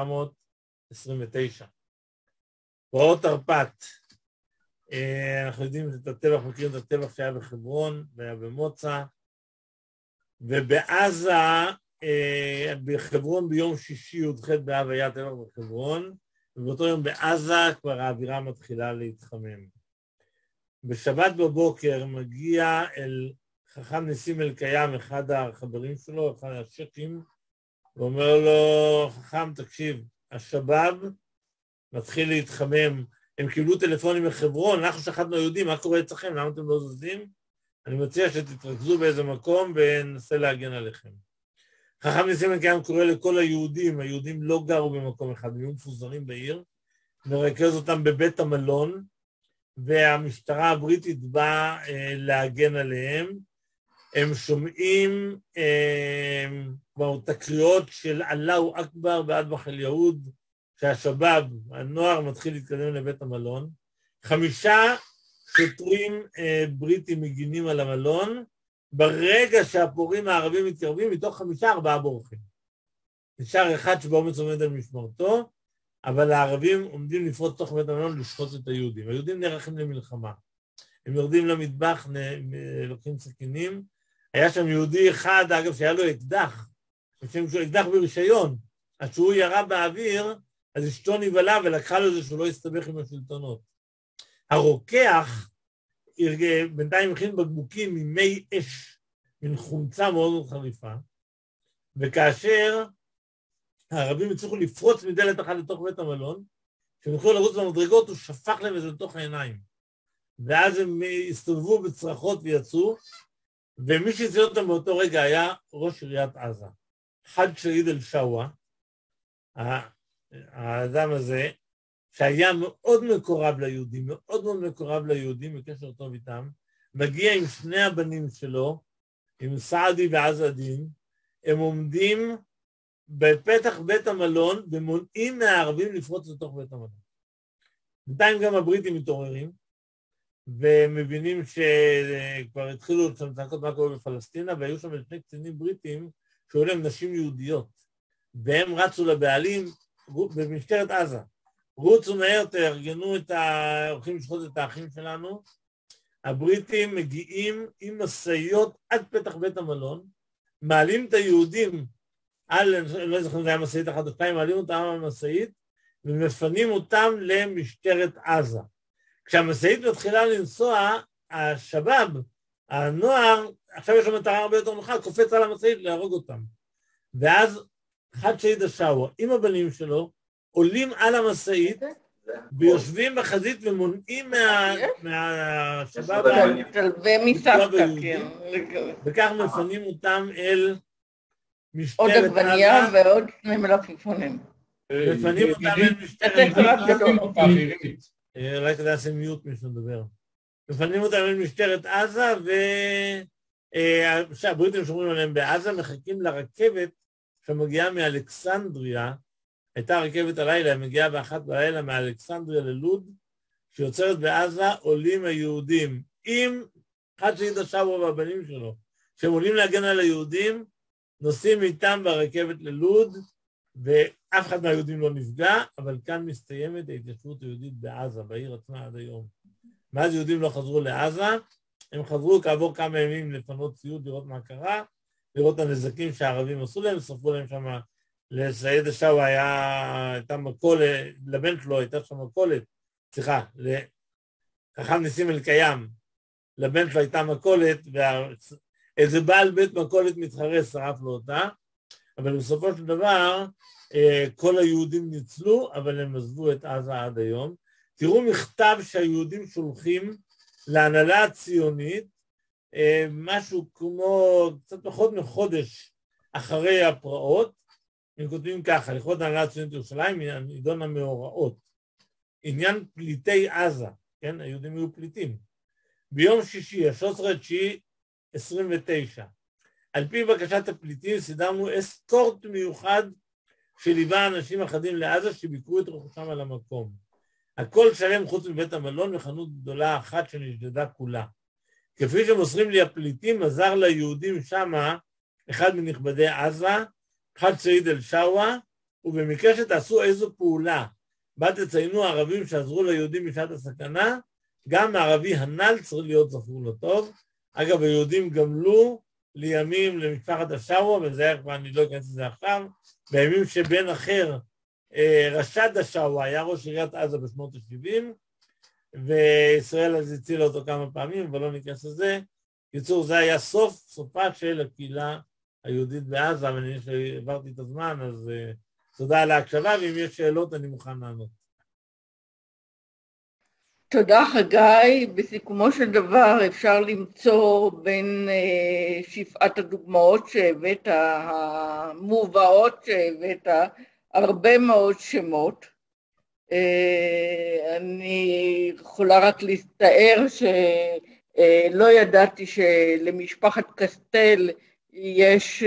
ל-1929. פרעות תרפ"ט. אנחנו יודעים את הטבח, מכירים את הטבח שהיה בחברון, והיה במוצא, ובעזה, בחברון ביום שישי י"ח באב היה טבח בחברון, ובאותו יום בעזה כבר האווירה מתחילה להתחמם. בשבת בבוקר מגיע אל חכם ניסים אלקיים, אחד החברים שלו, אחד השייחים, ואומר לו, חכם, תקשיב, השבאב מתחיל להתחמם, הם קיבלו טלפונים מחברון, אנחנו שחטנו יהודים, מה קורה אצלכם, למה אתם לא זזים? אני מציע שתתרכזו באיזה מקום וננסה להגן עליכם. חכם ניסים אלקיים קורא לכל היהודים, היהודים לא גרו במקום אחד, הם היו מפוזרים בעיר, מרכז אותם בבית המלון, והמשטרה הבריטית באה להגן עליהם, הם שומעים תקריות של אללהו אכבר ואטבח אל יהוד, שהשבאב, הנוער מתחיל להתקדם לבית המלון, 5 שוטרים בריטים מגינים על המלון, ברגע שהפורעים הערבים מתקרבים, מתוך 5 4 בורחים. נשאר אחד שבאומץ עומד על משמרתו, אבל הערבים עומדים לפרוץ תוך בית המלון לשחוט את היהודים. היהודים נערכים למלחמה. הם יורדים למטבח, לוקחים סכינים. היה שם יהודי אחד, אגב, שהיה לו אקדח, אקדח ברישיון, אז שהוא ירה באוויר, אז אשתו נבהלה ולקחה לו זה שהוא לא יסתבך עם השלטונות. הרוקח, בינתיים הכין בקבוקים ממי אש, מן חומצה מאוד מאוד חריפה, וכאשר הערבים הצליחו לפרוץ מדלת אחת לתוך בית המלון, כשהם יכולו לרוץ במדרגות, הוא שפך להם את זה לתוך העיניים. ואז הם הסתובבו בצרחות ויצאו, ומי שהציל אותם באותו רגע היה ראש עיריית עזה. חאג' סעיד אל-שואה, האדם הזה, שהיה מאוד מקורב ליהודים, מאוד מאוד מקורב ליהודים, בקשר טוב איתם, מגיע עם 2 הבנים שלו, עם סעדי ועזדין, הם עומדים בפתח בית המלון, ומונעים מהערבים לפרוץ לתוך בית המלון. בינתיים גם הבריטים מתעוררים, ומבינים שכבר התחילו שם צעקות מה קורה בפלסטינה, והיו שם 2 קצינים בריטים, שהיו להם נשים יהודיות, והם רצו לבעלים במשטרת עזה, רוצו מהר, תארגנו את הולכים לשחוט את האחים שלנו. הבריטים מגיעים עם משאיות עד פתח בית המלון, מעלים את היהודים על, לא זוכר אם זה היה משאית אחת או שתיים, מעלים אותם על משאית, ומפנים אותם למשטרת עזה. כשהמשאית מתחילה לנסוע, השבאב, הנוער, עכשיו יש לו מטרה הרבה יותר נוחה, קופץ על המשאית להרוג אותם. ואז חד שהיד השאווה, עם הבנים שלו, עולים על המשאית, ויושבים בחזית ומונעים מהשבאב וכך מפנים אותם אל משטרת עזה. עוד עגבנייה ועוד 2 מלפפונים. מפנים אותם אל משטרת עזה. אולי כדאי לעשות מיוט מי שמדבר. מפנים אותם אל משטרת עזה, והבריטים שומרים עליהם בעזה, מחכים לרכבת שמגיעה מאלכסנדריה, הייתה רכבת הלילה, היא מגיעה ב1 בלילה מאלכסנדריה ללוד, שיוצרת בעזה, עולים היהודים עם חד שהיד השאווה והבנים שלו, שהם עולים להגן על היהודים, נוסעים איתם ברכבת ללוד, ואף אחד מהיהודים לא נפגע, אבל כאן מסתיימת ההתיישבות היהודית בעזה, בעיר עצמה עד היום. מאז יהודים לא חזרו לעזה, הם חזרו כעבור כמה ימים לפנות ציוד, לראות מה קרה, לראות את הנזקים שהערבים עשו להם, שרפו להם שם, לסעיד השאווה הייתה מכולת, לבן שלו הייתה שם מכולת, סליחה, לחכם ניסים אל-קיים, לבן שלו הייתה מכולת, ואיזה בעל בית מכולת מתחרה שרף לו אותה, אבל בסופו של דבר, כל היהודים ניצלו, אבל הם עזבו את עזה עד היום. תראו מכתב שהיהודים שולחים להנהלה הציונית, משהו כמו קצת פחות מחודש אחרי הפרעות, הם כותבים ככה, לכבוד ההנהלה הציונית ירושלים, עידון המאורעות, עניין פליטי עזה, כן, היהודים היו פליטים, ביום שישי, 13/9/29, על פי בקשת הפליטים סידרנו אסקורט מיוחד שליווה אנשים אחדים לעזה שביקרו את רכושם על המקום. הכל שלם חוץ מבית המלון וחנות גדולה אחת שנשדדה כולה. כפי שמוסרים לי הפליטים, עזר ליהודים שמה אחד מנכבדי עזה, חד שהיד אל-שאווה, ובמקרה שתעשו איזו פעולה, בה תציינו הערבים שעזרו ליהודים בשעת הסכנה, גם הערבי הנ"ל צריך להיות זכור לטוב. אגב, היהודים גמלו לימים למשפחת השאווה, וזה היה כבר, אני לא אכנס לזה עכשיו, בימים שבן אחר, רשד השאווה, היה ראש עיריית עזה בשנות ה-70, וישראל אז הצילה אותו כמה פעמים, אבל לא ניכנס לזה. קיצור, זה היה סופה של הקהילה היהודית בעזה, ואני שעברתי את הזמן, אז תודה על ההקשבה, ואם יש שאלות אני מוכן לענות. תודה חגי. בסיכומו של דבר אפשר למצוא בין שפעת הדוגמאות שהבאת, המובאות שהבאת, הרבה מאוד שמות. אני יכולה רק להסתער שלא ידעתי שלמשפחת קסטל יש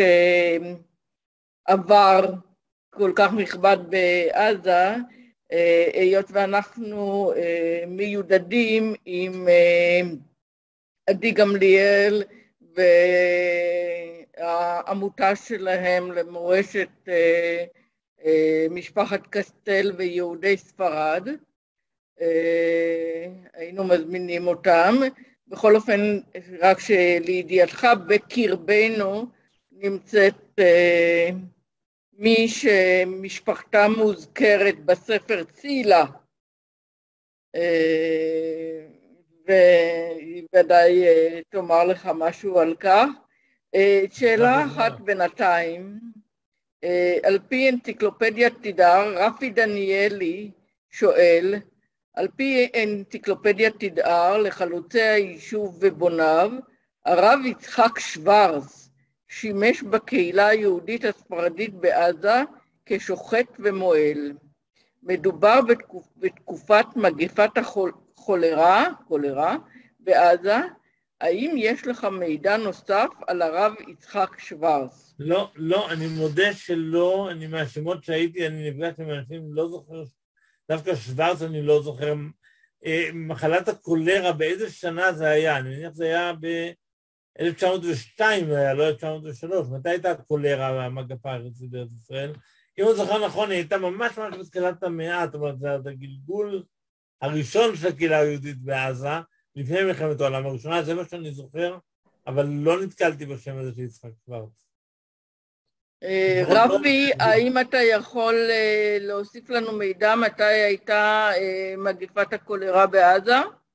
עבר כל כך נכבד בעזה, היות ואנחנו מיודדים עם עדי גמליאל והעמותה שלהם למורשת משפחת קסטל ויהודי ספרד, היינו מזמינים אותם. בכל אופן, רק שלידיעתך, בקרבנו נמצאת מי שמשפחתה מוזכרת בספר צילה, והיא ודאי תאמר לך משהו על כך. שאלה אחת בינתיים, על פי אנציקלופדיית תדהר, רפי דניאלי שואל, על פי אנציקלופדיית תדהר לחלוצי היישוב ובוניו, הרב יצחק שוורץ שימש בקהילה היהודית הספרדית בעזה כשוחט ומועל. מדובר בתקופת מגפת החולרה בעזה. האם יש לך מידע נוסף על הרב יצחק שוורץ? לא, אני מודה שלא, אני מהשמות שהייתי, אני נפגשתי עם אנשים, לא זוכר, דווקא שוורץ אני לא זוכר. מחלת הקולרה, באיזה שנה זה היה? אני מניח זה היה ב-1902, לא 1903, מתי הייתה הקולרה והמגפה הארצית בארץ ישראל? אם אני זוכר נכון, היא הייתה ממש בתחילת המאה, זאת אומרת, זה הגלגול הראשון של הקהילה היהודית בעזה, לפני מלחמת העולם הראשונה, זה מה שאני זוכר, אבל לא נתקלתי בשם הזה של יצחק שוורץ. רבי, האם אתה יכול להוסיף לנו מידע מתי הייתה מגפת הקולרה בעזה?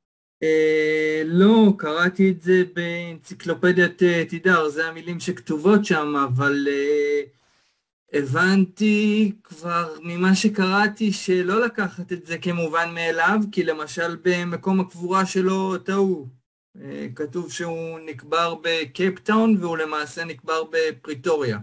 לא, קראתי את זה באנציקלופדיית תידר, זה המילים שכתובות שם, אבל הבנתי כבר ממה שקראתי שלא לקחת את זה כמובן מאליו, כי למשל במקום הקבורה שלו טעו. כתוב שהוא נקבר בקייפטאון והוא למעשה נקבר בפריטוריה.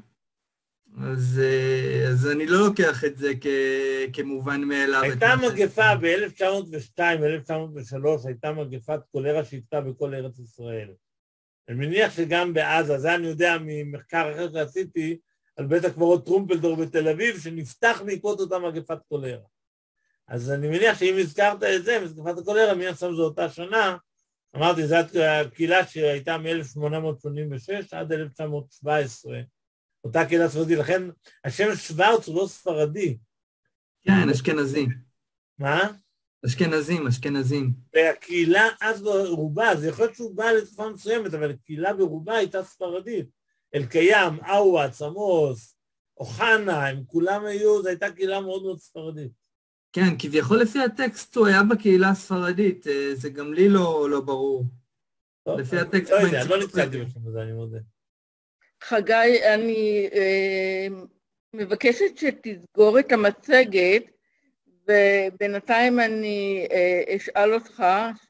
אז אני לא לוקח את זה כמובן מאליו. הייתה מגפה ב-1902, 1903, הייתה מגפת קולרה שהייתה בכל ארץ ישראל. אני מניח שגם בעזה, זה אני יודע ממחקר אחר שעשיתי, על בית הקברות טרומפלדור בתל אביב, שנפתח בעקבות אותה מגפת קולרה. אז אני מניח שאם הזכרת את זה, מגפת הקולרה, מי עכשיו זו אותה שנה, אמרתי, זו הקהילה שהייתה מ-1886 עד 1917, אותה קהילה ספרדית, לכן השם שוורץ הוא לא ספרדי. כן, אשכנזי. מה? אשכנזים. והקהילה אז ברובה, זה יכול להיות שהוא בא לתקופה מסוימת, אבל הקהילה ברובה הייתה ספרדית. אלקיים, אאואץ, עמוס, אוחנה, הם כולם היו, זו הייתה קהילה מאוד מאוד ספרדית. כן, כביכול לפי הטקסט הוא היה בקהילה הספרדית, זה גם לי לא ברור. טוב, לפי הטקסט... לא יודע, לא נתקלתי בשם הזה, אני מודה. חגי, אני מבקשת שתסגור את המצגת, ובינתיים אני אשאל אותך,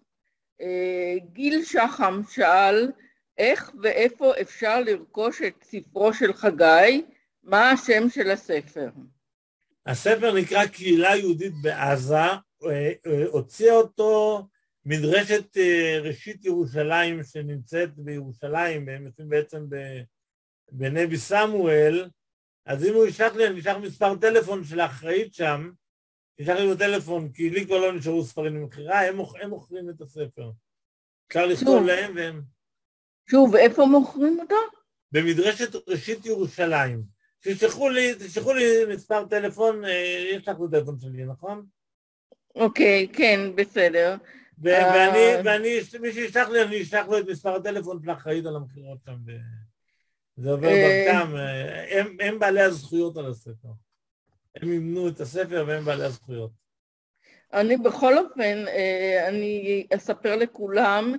גיל שחם שאל, איך ואיפה אפשר לרכוש את ספרו של חגי, מה השם של הספר? הספר נקרא קהילה יהודית בעזה, הוציאה אותו מדרשת ראשית ירושלים שנמצאת בירושלים, הם יוצאים בעצם בנבי סמואל, אז אם הוא ישלח לי, אני אשלח מספר טלפון של האחראית שם, ישלח לי בטלפון, כי לי כבר לא נשארו ספרים למכירה, הם מוכרים את הספר. אפשר לכתוב להם והם... שוב, איפה מוכרים אותו? במדרשת ראשית ירושלים. תשלחו לי מספר טלפון, יש לך טלפון שלי, נכון? אוקיי, כן, בסדר. ואני, מי שישלח לי, אני אשלח לו את מספר הטלפון של האחראית על המכירות שם. זה עובר דרכם, הם בעלי הזכויות על הספר. הם ימנו את הספר והם בעלי הזכויות. אני בכל אופן, אני אספר לכולם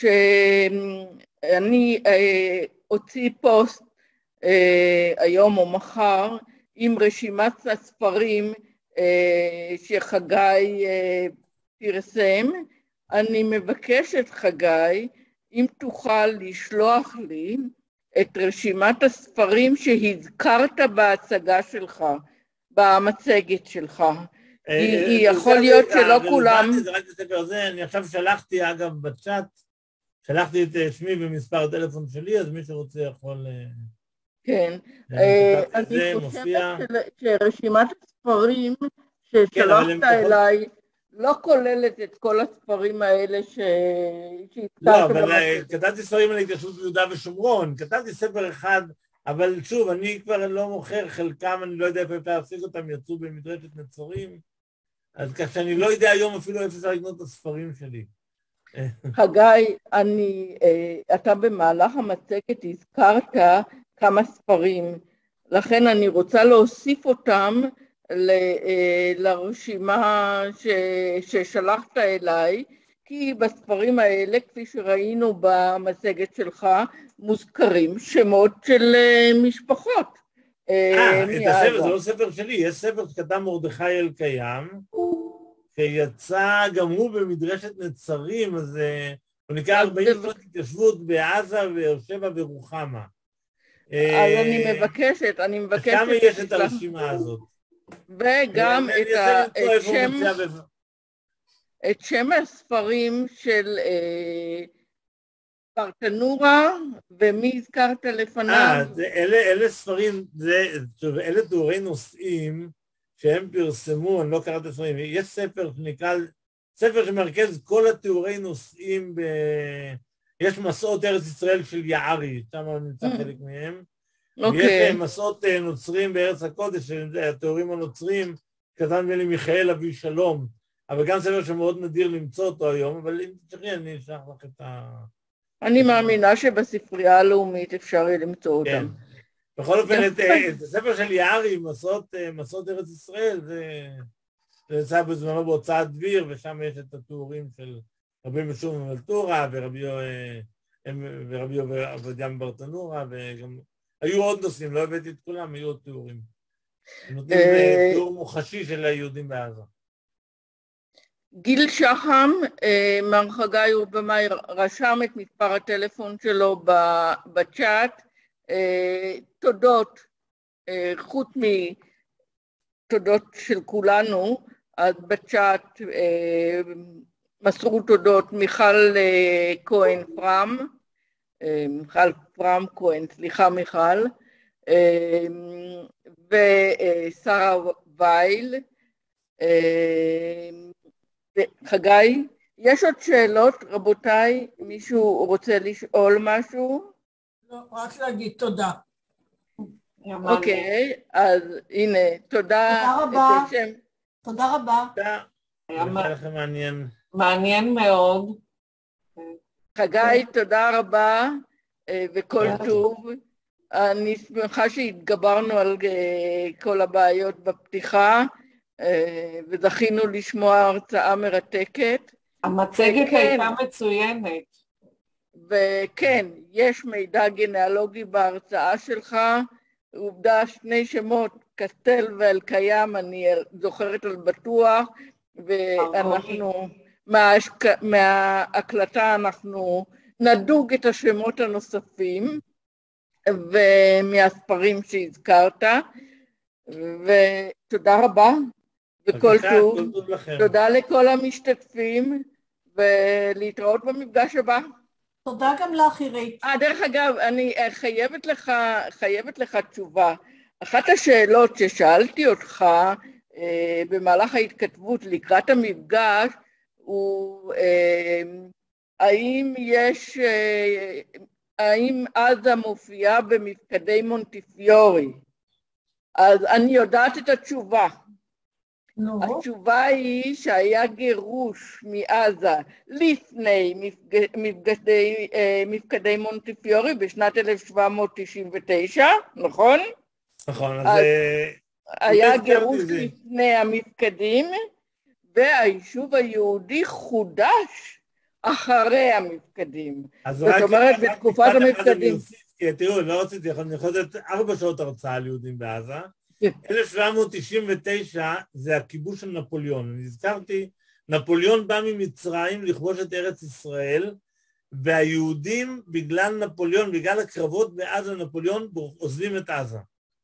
שאני אוציא פוסט היום או מחר עם רשימת הספרים שחגי פרסם. אני מבקשת, חגי, אם תוכל לשלוח לי את רשימת הספרים שהזכרת בהצגה שלך, במצגת שלך. כי יכול להיות שלא כולם... זה רק הספר הזה, אני עכשיו שלחתי, אגב, בצ'אט, שלחתי את שמי ומספר הטלפון שלי, אז מי שרוצה יכול... כן, אני חושבת שרשימת הספרים ששלחת אליי לא כוללת את כל הספרים האלה שהזכרת. לא, אבל כתבתי ספרים על התיישבות ביהודה ושומרון, כתבתי ספר אחד, אבל שוב, אני כבר לא מוכר, חלקם אני לא יודע איפה אפשר להפסיק אותם, יצאו במדרשת נצרים, אז כך שאני לא יודע היום אפילו איפה אפשר לקנות את הספרים שלי. חגי, אתה במהלך המצגת הזכרת כמה ספרים, לכן אני רוצה להוסיף אותם לרשימה ששלחת אליי, כי בספרים האלה, כפי שראינו במצגת שלך, מוזכרים שמות של משפחות. את הספר, זה לא ספר שלי, יש ספר שכתב מרדכי אלקיים, שיצא גם הוא במדרשת נצרים, אז הוא נקרא 40 שנות התיישבות בעזה ובאר שבע ורוחמה. אז אני מבקשת... שם יש את הרשימה הזאת. וגם את שם הספרים של פרטנורה, ומי הזכרת לפניו? אלה ספרים, אלה תיאורי נושאים שהם פרסמו, אני לא קראתי ספרים, יש ספר שנקרא, ספר שמרכז כל התיאורי נושאים, יש מסעות ארץ ישראל של יערי, שם נמצא חלק מהם, יש מסעות נוצרים בארץ הקודש, התיאורים הנוצרים, כתב לי מיכאל אבי שלום, אבל גם ספר שמאוד נדיר למצוא אותו היום, אבל אם תשכחי, אני אשלח לך את ה... אני מאמינה שבספרייה הלאומית אפשר יהיה למצוא אותם. כן. בכל אופן, את הספר של יערי, מסעות ארץ ישראל, זה נמצא בזמנו בהוצאת דביר, ושם יש את התיאורים של רבי משום מלטורה, ורבי עובדיה מברטנורה, וגם היו עוד נושאים, לא הבאתי את כולם, היו עוד תיאורים. נותנים תיאור מוחשי של היהודים בעזה. גיל שחם, מר חגי אורבמאי, רשם את מספר הטלפון שלו בצ'אט. תודות, חוץ מתודות של כולנו, אז בצ'אט מסרו תודות מיכל כהן פרם, מיכל פרם כהן, סליחה מיכל, ושרה וייל. חגי, יש עוד שאלות? רבותיי, מישהו רוצה לשאול משהו? לא, רק להגיד תודה. אוקיי, אז הנה, תודה. תודה רבה. תודה רבה. היה לכם מעניין. מעניין מאוד. חגי, תודה רבה, וכל טוב. אני שמחה שהתגברנו על כל הבעיות בפתיחה, וזכינו לשמוע הרצאה מרתקת. המצגת הייתה מצוינת. וכן, יש מידע גנאלוגי בהרצאה שלך, עובדה 2 שמות, קסטל ואלקיים, אני זוכרת על בטוח, ואנחנו, מההקלטה אנחנו נדוג את השמות הנוספים, ומהספרים שהזכרת, ותודה רבה, וכל טוב, תודה לכל המשתתפים, ולהתראות במפגש הבא. תודה גם לך, עירית. דרך אגב, אני חייבת לך תשובה. אחת השאלות ששאלתי אותך במהלך ההתכתבות לקראת המפגש, הוא האם עזה מופיעה במפקדי מונטיפיורי? אז אני יודעת את התשובה. התשובה היא שהיה גירוש מעזה לפני מפקדי מונטיפיורי בשנת 1799, נכון? נכון, אז היה גירוש לפני המפקדים, והיישוב היהודי חודש אחרי המפקדים. זאת אומרת, בתקופת המפקדים. תראו, לא רציתי, אני יכול לתת 4 שעות הרצאה על יהודים בעזה. 1799 זה הכיבוש של נפוליאון. אני הזכרתי, נפוליאון בא ממצרים לכבוש את ארץ ישראל, והיהודים בגלל נפוליאון, בגלל הקרבות בעזה נפוליאון, עוזבים את עזה.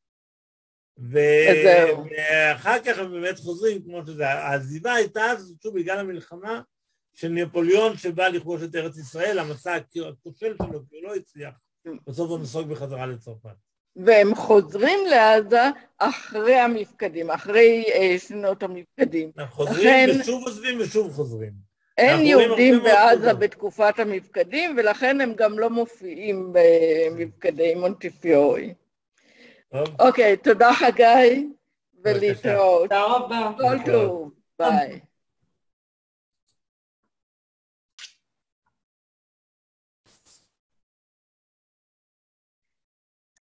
ואחר כך הם באמת חוזרים כמו שזה. העזיבה הייתה אז, שוב, בגלל המלחמה של נפוליאון שבא לכבוש את ארץ ישראל, המסע הכושל שלו, כי הוא לא הצליח, בסוף הוא נסוג בחזרה לצרפת. והם חוזרים לעזה אחרי המפקדים, אחרי שנות המפקדים. הם חוזרים ושוב עוזבים ושוב חוזרים. אין יהודים בעזה בתקופת המפקדים, ולכן הם גם לא מופיעים במפקדי מונטיפיורי. אוקיי, תודה חגי, ולהתראות. תודה רבה. כל טוב, ביי.